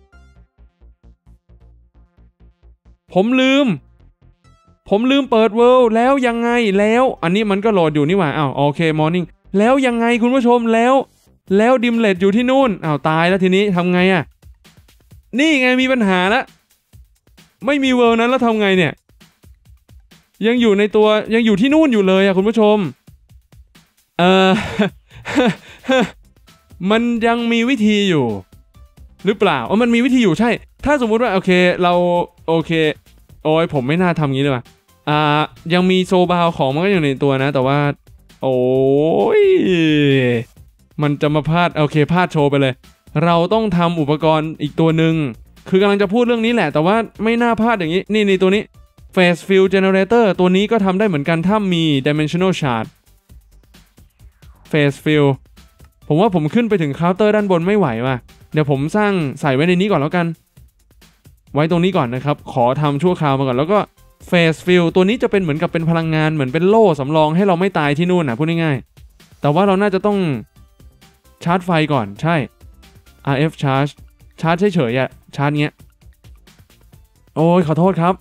ผมลืมเปิดเวิลด์แล้วยังไงแล้วอันนี้มันก็โหลดอยู่นี่หว่าอ้าวโอเคมอร์นิ่งแล้วยังไงคุณผู้ชมแล้วดิมเลตอยู่ที่นู่นอ้าวตายแล้วทีนี้ทำไงอ่ะนี่ไงมีปัญหาแล้วไม่มีเวิลด์นั้นแล้วทำไงเนี่ยยังอยู่ในตัวยังอยู่ที่นู่นอยู่เลยอ่ะคุณผู้ชมมันยังมีวิธีอยู่หรือเปล่ามันมีวิธีอยู่ใช่ถ้าสมมุติว่าโอเคเราโอเคโอ้ยผมไม่น่าทำงี้เลยว่ะยังมีโซบาวของมันก็อยู่ในตัวนะแต่ว่าโอ้ยมันจะมาพลาดโอเคพลาดโชว์ไปเลยเราต้องทำอุปกรณ์อีกตัวหนึ่งคือกำลังจะพูดเรื่องนี้แหละแต่ว่าไม่น่าพลาดอย่างนี้นี่ตัวนี้ Phase Field Generator ตัวนี้ก็ทำได้เหมือนกันถ้ามี Dimensional Shard Phase Field ผมว่าผมขึ้นไปถึงเคาน์เตอร์ด้านบนไม่ไหวว่ะเดี๋ยวผมสร้างใส่ไว้ในนี้ก่อนแล้วกันไว้ตรงนี้ก่อนนะครับขอทำชั่วคราวมาก่อนแล้วก็ Phase Field ตัวนี้จะเป็นเหมือนกับเป็นพลังงานเหมือนเป็นโล่สำรองให้เราไม่ตายที่นู่นนะพูดง่ายๆแต่ว่าเราน่าจะต้องชาร์จไฟก่อนใช่ RF charge เฉยๆอะชาร์จเงี้ยโอ้ยขอโทษครับ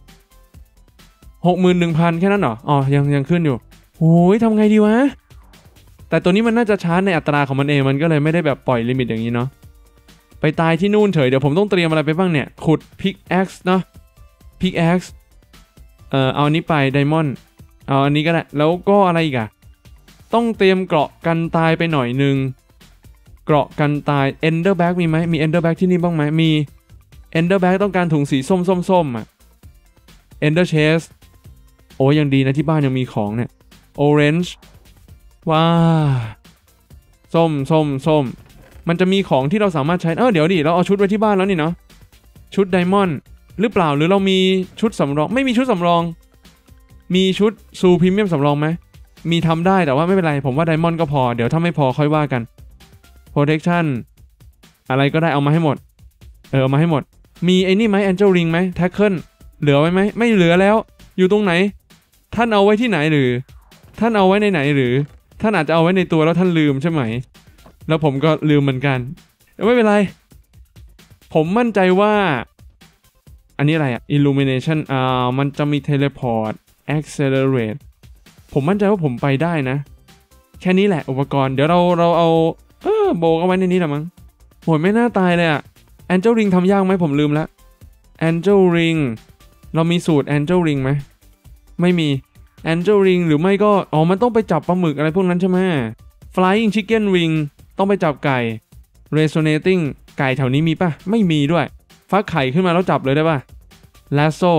61,000 แค่นั้นเหรออ๋อยังขึ้นอยู่โอ้ยทำไงดีวะแต่ตัวนี้มันน่าจะชาร์จในอัตราของมันเองมันก็เลยไม่ได้แบบปล่อยลิมิตอย่างนี้เนาะไปตายที่นู่นเฉยเดี๋ยวผมต้องเตรียมอะไรไปบ้างเนี่ยขุด Pickaxe เนาะ Pickaxe เอาอันนี้ไป Diamond เอาอันนี้ก็ได้แล้วก็อะไรอีกอะต้องเตรียมเกราะกันตายไปหน่อยนึงเกราะกันตาย Ender Bag มีไหมมี Ender Bag ที่นี่บ้างไหมมี Ender Bag ต้องการถุงสีส้มอะ Ender Chest โอ้ยังดีนะที่บ้านยังมีของเนี่ย Orange ว้าส้มมันจะมีของที่เราสามารถใช้เดี๋ยวดิเราเอาชุดไว้ที่บ้านแล้วนี่เนาะชุดไดมอนด์หรือเปล่าหรือเรามีชุดสำรองไม่มีชุดสำรองมีชุดซูพรีเมียมสำรองไหมมีทำได้แต่ว่าไม่เป็นไรผมว่าไดมอนด์ก็พอเดี๋ยวถ้าไม่พอค่อยว่ากัน protection อะไรก็ได้เอามาให้หมดเอามาให้หมดมีไอ้นี่ไหม Angel Ring ไหม Tackle เหลือไว้ไหมไม่เหลือแล้วอยู่ตรงไหนท่านเอาไว้ที่ไหนหรือท่านเอาไว้ในไหนหรือท่านอาจจะเอาไว้ในตัวแล้วท่านลืมใช่ไหมแล้วผมก็ลืมเหมือนกันแต่ไม่เป็นไรผมมั่นใจว่าอันนี้อะไรอะ Illumination มันจะมี Teleport Accelerate ผมมั่นใจว่าผมไปได้นะแค่นี้แหละอุปกรณ์เดี๋ยวเราเอาโบกเอาไว้ในนี้แหละมั้งโหยไม่น่าตายเลยอะ Angel Ring ทำยากไหมผมลืมแล้ว Angel Ring เรามีสูตร Angel Ring ไหมไม่มี Angel Ring หรือไม่ก็มันต้องไปจับปลาหมึกอะไรพวกนั้นใช่ไหม Flying Chicken Ring ต้องไปจับไก่ Resonating ไก่แถวนี้มีป่ะไม่มีด้วยฟักไข่ขึ้นมาแล้วจับเลยได้ป่ะ Lasso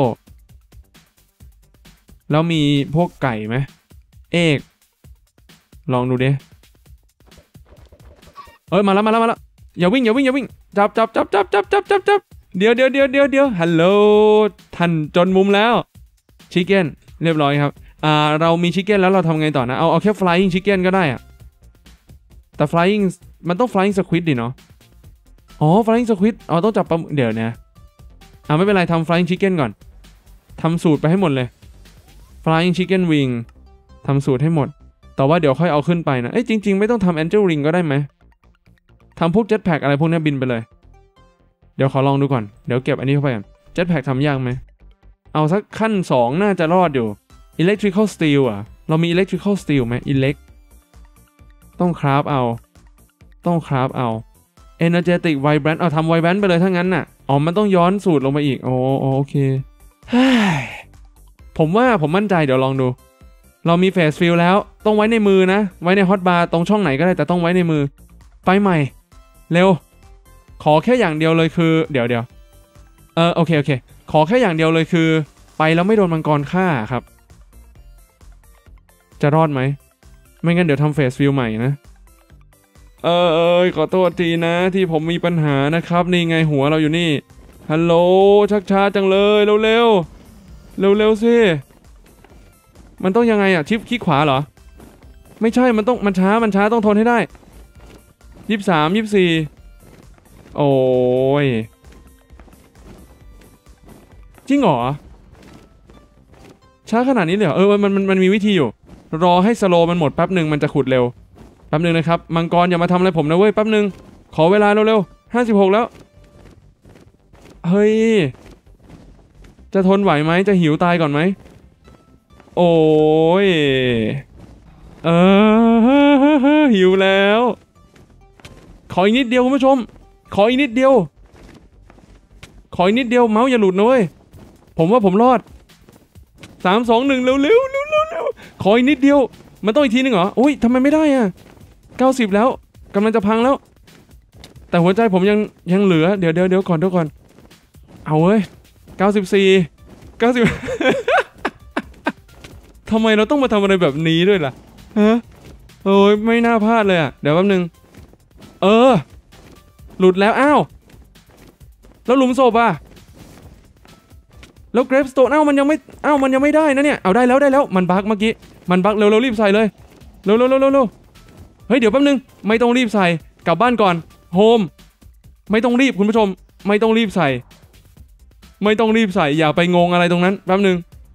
แล้วมีพวกไก่ไหมเอกลองดูดิมาแล้วอย่าวิ่งจับเดี๋ยวฮัลโหลท่านจนมุมแล้วชิคเก้นเรียบร้อยครับเรามีชิคเก้นแล้วเราทำไงต่อนะเอาแค่ flying chicken ก็ได้อะแต่ flying มันต้อง flying squid ดิเนาะflying squid ต้องจับปลาเดี๋ยวนะไม่เป็นไรทำ flying chicken ก่อนทำสูตรไปให้หมดเลย flying chicken wing ทำสูตรให้หมดแต่ว่าเดี๋ยวค่อยเอาขึ้นไปนะจริงๆไม่ต้องทำ angel ring ก็ได้ไหมทำพวก jetpack อะไรพวกนี้บินไปเลยเดี๋ยวขอลองดูก่อนเดี๋ยวเก็บอันนี้เข้าไปก่อน jetpack ทำยากไหมเอาสักขั้น2น่าจะรอดอยู่ electrical steel เรามี electrical steel ไหม ต้องคราฟเอา energetic vibrant ทำ vibrant ไปเลยถ้างั้นน่ะมันต้องย้อนสูตรลงไปอีกโอเคผมว่าผมมั่นใจเดี๋ยวลองดูเรามี phase field แล้วต้องไว้ในมือนะไว้ใน hotbar ตรงช่องไหนก็ได้แต่ต้องไว้ในมือไปใหม่เร็วขอแค่อย่างเดียวเลยคือเดี๋ยวโอเคขอแค่อย่างเดียวเลยคือไปแล้วไม่โดนมังกรฆ่าครับจะรอดไหมไม่งั้นเดี๋ยวทำ phase field ใหม่นะขอโทษทีนะที่ผมมีปัญหานะครับนี่ไงหัวเราอยู่นี่ฮัลโหลชักช้าจังเลยเร็วเร็วสิมันต้องยังไงชิปคลิกขวาเหรอไม่ใช่มันช้าต้องทนให้ได้23 24โอ้ยจริงเหรอช้าขนาดนี้เลยเหรอมันมีวิธีอยู่รอให้สโลมันหมดแป๊บหนึ่งมันจะขุดเร็วแป๊บหนึ่งนะครับมังกรอย่ามาทำอะไรผมนะเว้ยแป๊บหนึ่งขอเวลาเร็วๆ56แล้วเฮ้ยจะทนไหวไหมจะหิวตายก่อนไหมโอ้ยหิวแล้วขออีกนิดเดียวคุณผู้ชมขออีกนิดเดียวเมาส์อย่าหลุดนะเว้ยผมว่าผมรอด3 2 1เร็วขออีกนิดเดียวมันต้องอีกทีนึงเหรออุ้ยทำไมไม่ได้อ่ะ90แล้วกำลังจะพังแล้วแต่หัวใจผมยังเหลือเดี๋ยวก่อนเอาเว้ย94 90 ทำไมเราต้องมาทำอะไรแบบนี้ด้วยล่ะฮะโอ้ยไม่น่าพลาดเลยอ่ะเดี๋ยวแป๊บนึงหลุดแล้วอ้าวแล้วหลุมศพอ่ะแล้วเกรฟสโตนมันยังไม่ได้นะเนี่ยเอาได้แล้วมันบั๊กเมื่อกี้มันบั๊กเร็วรีบใส่เลยเร็วเฮ้ยเดี๋ยวแป๊บนึงไม่ต้องรีบใส่กลับบ้านก่อนโฮมไม่ต้องรีบคุณผู้ชมไม่ต้องรีบใส่อย่าไปงงอะไรตรงนั้นแป๊บนึง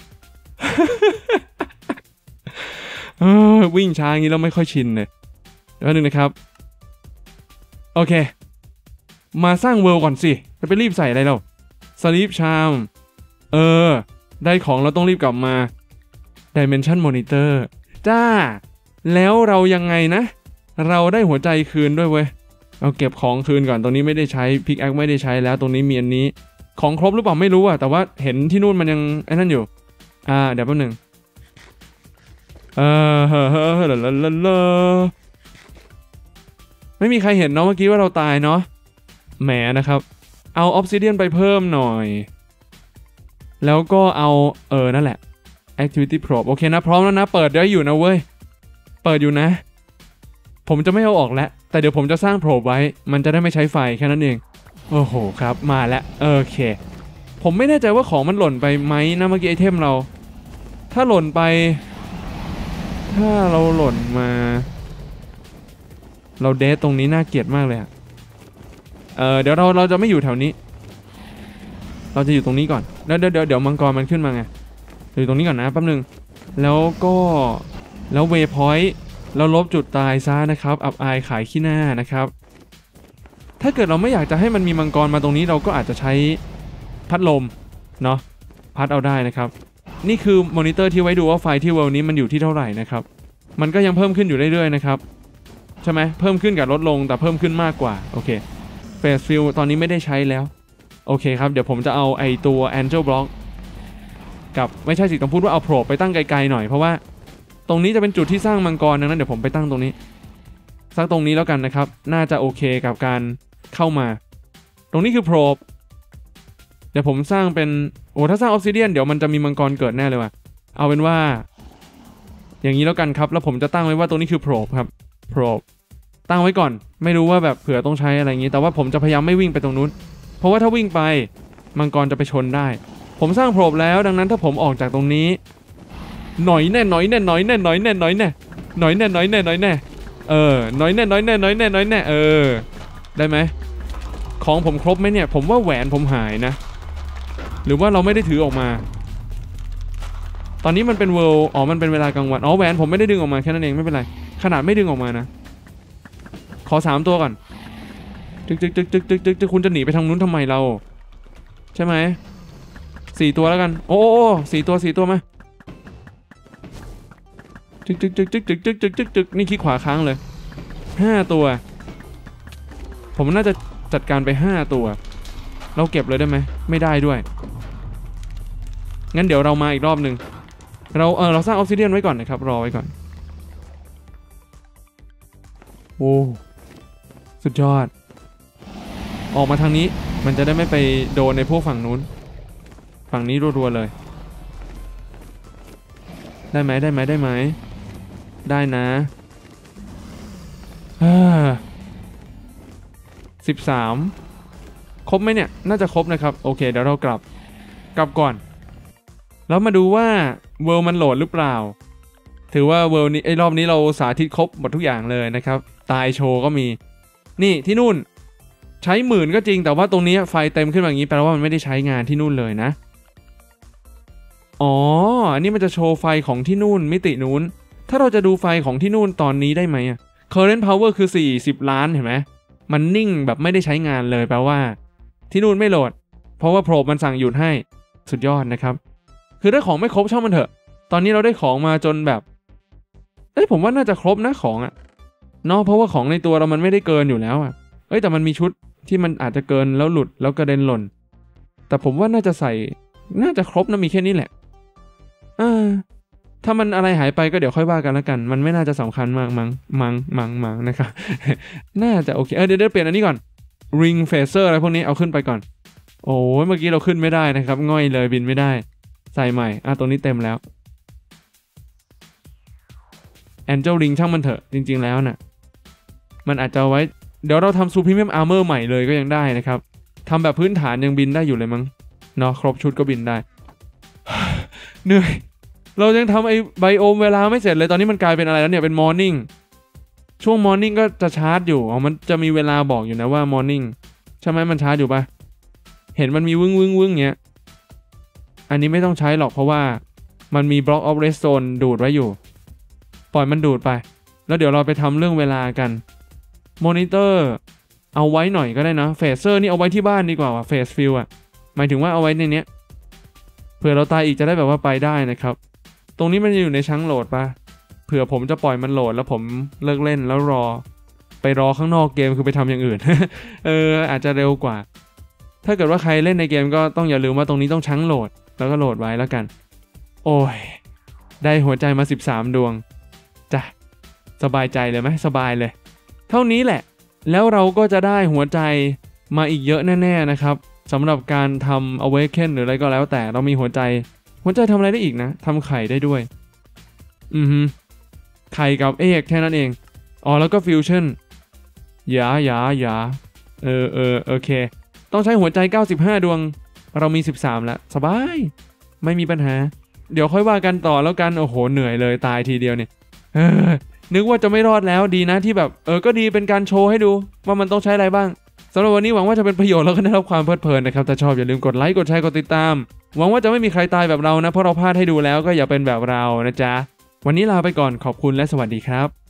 วิ่งช้าอย่างนี้เราไม่ค่อยชินเลยเดี๋ยวนึงนะครับโอเคมาสร้างเวิลด์ก่อนสิจะไปรีบใส่อะไรเราสลีปชามได้ของเราต้องรีบกลับมา Dimension Monitor จ้าแล้วเรายังไงนะเราได้หัวใจคืนด้วยเว้ยเอาเก็บของคืนก่อนตรงนี้ไม่ได้ใช้พิกแอคไม่ได้ใช้แล้วตรงนี้มีอันนี้ของครบหรือเปล่าไม่รู้อะแต่ว่าเห็นที่นู่นมันยังไอ้นั่นอยู่เดี๋ยวแป๊บนึงไม่มีใครเห็นเนาะเมื่อกี้ว่าเราตายเนาะแหมนะครับเอาออฟซิเดียนไปเพิ่มหน่อยแล้วก็เอานั่นแหละ Activity Probe โอเคนะพร้อมแล้วนะเปิดได้อยู่นะเว้ยเปิดอยู่นะผมจะไม่เอาออกแล้วแต่เดี๋ยวผมจะสร้าง Probe ไว้มันจะได้ไม่ใช้ไฟแค่นั้นเองโอ้โหครับมาแล้วโอเคผมไม่แน่ใจว่าของมันหล่นไปไหมนะเมื่อกี้ไอเทมเราถ้าหล่นไปถ้าเราหล่นมาเราเดทตรงนี้น่าเกลียดมากเลยเดี๋ยวเราจะไม่อยู่แถวนี้เราจะอยู่ตรงนี้ก่อนเดี๋ยวมังกรมันขึ้นมาไงอยู่ตรงนี้ก่อนนะแป๊บนึงแล้วเวย์พอยต์เราลบจุดตายซะนะครับอับอายขายขี้หน้านะครับถ้าเกิดเราไม่อยากจะให้มันมีมังกรมาตรงนี้เราก็อาจจะใช้พัดลมเนาะพัดเอาได้นะครับนี่คือมอนิเตอร์ที่ไว้ดูว่าไฟที่เวิลด์นี้มันอยู่ที่เท่าไหร่นะครับมันก็ยังเพิ่มขึ้นอยู่เรื่อยๆนะครับใช่ไหมเพิ่มขึ้นกับลดลงแต่เพิ่มขึ้นมากกว่าโอเคเฟสฟิลตอนนี้ไม่ได้ใช้แล้วโอเคครับเดี๋ยวผมจะเอาไอตัว Angel Block กับไม่ใช่สิต้องพูดว่าเอาโผล่ไปตั้งไกลๆหน่อยเพราะว่าตรงนี้จะเป็นจุดที่สร้างมังกรดังนั้นเดี๋ยวผมไปตั้งตรงนี้สักตรงนี้แล้วกันนะครับน่าจะโอเคกับการเข้ามาตรงนี้คือโผล่เดี๋ยวผมสร้างเป็นถ้าสร้างออฟซิเดียนเดี๋ยวมันจะมีมังกรเกิดแน่เลยว่ะเอาเป็นว่าอย่างนี้แล้วกันครับแล้วผมจะตั้งไว้ว่าตรงนี้คือโผล่ครับโผล่ตั้งไว้ก่อนไม่รู้ว่าแบบเผื่อต้องใช้อะไรอย่างนี้แต่ว่าผมจะพยายามไม่วิ่งไปตรงนู้นเพราะว่าถ้าวิ่งไปมังกรจะไปชนได้ผมสร้างโผล่แล้วดังนั้นถ้าผมออกจากตรงนี้หน่อยแน่ได้ไหมของผมครบไหมเนี่ยผมว่าแหวนผมหายนะหรือว่าเราไม่ได้ถือออกมาตอนนี้มันเป็นเวิลด์มันเป็นเวลากลางวันแหวนผมไม่ได้ดึงออกมาแค่นั้นเองไม่เป็นไรขนาดไม่ดึงออกมานะขอ3ตัวก่อนจึกคุณจะหนีไปทางนู้นทำไมเราใช่ไหม4ตัวแล้วกัน4ตัวมาจึกนี่คลิกขวาค้างเลย5ตัวผมน่าจะจัดการไป5ตัวเราเก็บเลยได้ไหมไม่ได้ด้วยงั้นเดี๋ยวเรามาอีกรอบหนึ่งเราสร้างออฟซิเดียนไว้ก่อนนะครับรอไว้ก่อนโอ้สุดยอดออกมาทางนี้มันจะได้ไม่ไปโดนในพวกฝั่งนู้นฝั่งนี้รัวๆเลยได้ไหมได้นะ13 ครบไหมเนี่ยน่าจะครบนะครับโอเคเดี๋ยวเรากลับก่อนแล้วมาดูว่าเวิลด์มันโหลดหรือเปล่าถือว่าเวิลด์นี้รอบนี้เราสาธิตครบหมดทุกอย่างเลยนะครับตายโชว์ก็มีนี่ที่นู่นใช้10,000ก็จริงแต่ว่าตรงนี้ไฟเต็มขึ้นแบบนี้แปลว่ามันไม่ได้ใช้งานที่นู่นเลยนะอ๋ออันนี้มันจะโชว์ไฟของที่นู่นมิตินู้นถ้าเราจะดูไฟของที่นู่นตอนนี้ได้ไหมcurrent power คือ40 ล้านเห็นไหมมันนิ่งแบบไม่ได้ใช้งานเลยแปลว่าที่นู่นไม่โหลดเพราะว่าโปรมันสั่งหยุดให้สุดยอดนะครับคือถ้าของไม่ครบช่างมันเถอะตอนนี้เราได้ของมาจนแบบผมว่าน่าจะครบนะของเนาะเพราะว่าของในตัวเรามันไม่ได้เกินอยู่แล้วแต่มันมีชุดที่มันอาจจะเกินแล้วหลุดแล้วกระเด็นหล่นแต่ผมว่าน่าจะครบนะมีแค่นี้แหละถ้ามันอะไรหายไปก็เดี๋ยวค่อยว่ากันแล้วกันมันไม่น่าจะสำคัญมากมั้งนะครับ น่าจะโอเคเดี๋ยวเปลี่ยนอันนี้ก่อน ring phaser อะไรพวกนี้เอาขึ้นไปก่อนโอ้ยเมื่อกี้เราขึ้นไม่ได้นะครับง่อยเลยบินไม่ได้ใส่ใหม่ตรงนี้เต็มแล้ว angel ring ช่างมันเถอะจริงๆแล้วน่ะมันอาจจะไว้เดี๋ยวเราทำ supreme armor ใหม่เลยก็ยังได้นะครับทำแบบพื้นฐานยังบินได้อยู่เลยมั้งเนาะครบชุดก็บินได้ เหนื่อยเรายังทำไอ้ไบโอมเวลาไม่เสร็จเลยตอนนี้มันกลายเป็นอะไรแล้วเนี่ยเป็นมอร์นิ่งช่วงมอร์นิ่งก็จะชาร์จอยู่มันจะมีเวลาบอกอยู่นะว่ามอร์นิ่งใช่ไหมมันชาร์จอยู่ปะเห็นมันมีวึ้งเงี้ยอันนี้ไม่ต้องใช้หรอกเพราะว่ามันมี block of redstone ดูดไว้อยู่ปล่อยมันดูดไปแล้วเดี๋ยวเราไปทำเรื่องเวลากันมอนิเตอร์เอาไว้หน่อยก็ได้นะเฟเซอร์นี่เอาไว้ที่บ้านดีกว่าเฟสฟิลหมายถึงว่าเอาไว้ในเนี้ยเผื่อเราตายอีกจะได้แบบว่าไปได้นะครับตรงนี้มันอยู่ในชั้นโหลดปะเผื่อผมจะปล่อยมันโหลดแล้วผมเลิกเล่นแล้วไปรอข้างนอกเกมคือไปทำอย่างอื่น อาจจะเร็วกว่าถ้าเกิดว่าใครเล่นในเกมก็ต้องอย่าลืมว่าตรงนี้ต้องชั้นโหลดแล้วก็โหลดไว้แล้วกันโอ้ยได้หัวใจมา13 ดวงจ้ะสบายใจเลยไหมสบายเลยเท่านี้แหละแล้วเราก็จะได้หัวใจมาอีกเยอะแน่ๆนะครับสำหรับการทำ Awaken หรืออะไรก็แล้วแต่เรามีหัวใจทำอะไรได้อีกนะทำไข่ได้ด้วยไข่กับเอกแค่นั้นเองแล้วก็ฟิวชั่นอย่าโอเคต้องใช้หัวใจ95 ดวงเรามี13แล้วสบายไม่มีปัญหาเดี๋ยวค่อยว่ากันต่อแล้วกันโอ้โหเหนื่อยเลยตายทีเดียวเนี่ยนึกว่าจะไม่รอดแล้วดีนะที่แบบก็ดีเป็นการโชว์ให้ดูว่ามันต้องใช้อะไรบ้างสำหรับวันนี้หวังว่าจะเป็นประโยชน์แล้วก็ได้รับความเพลิดเพลินนะครับถ้าชอบอย่าลืมกดไลค์กดแชร์กดติดตามหวังว่าจะไม่มีใครตายแบบเรานะเพราะเราพลาดให้ดูแล้วก็อย่าเป็นแบบเรานะจ๊ะวันนี้ลาไปก่อนขอบคุณและสวัสดีครับ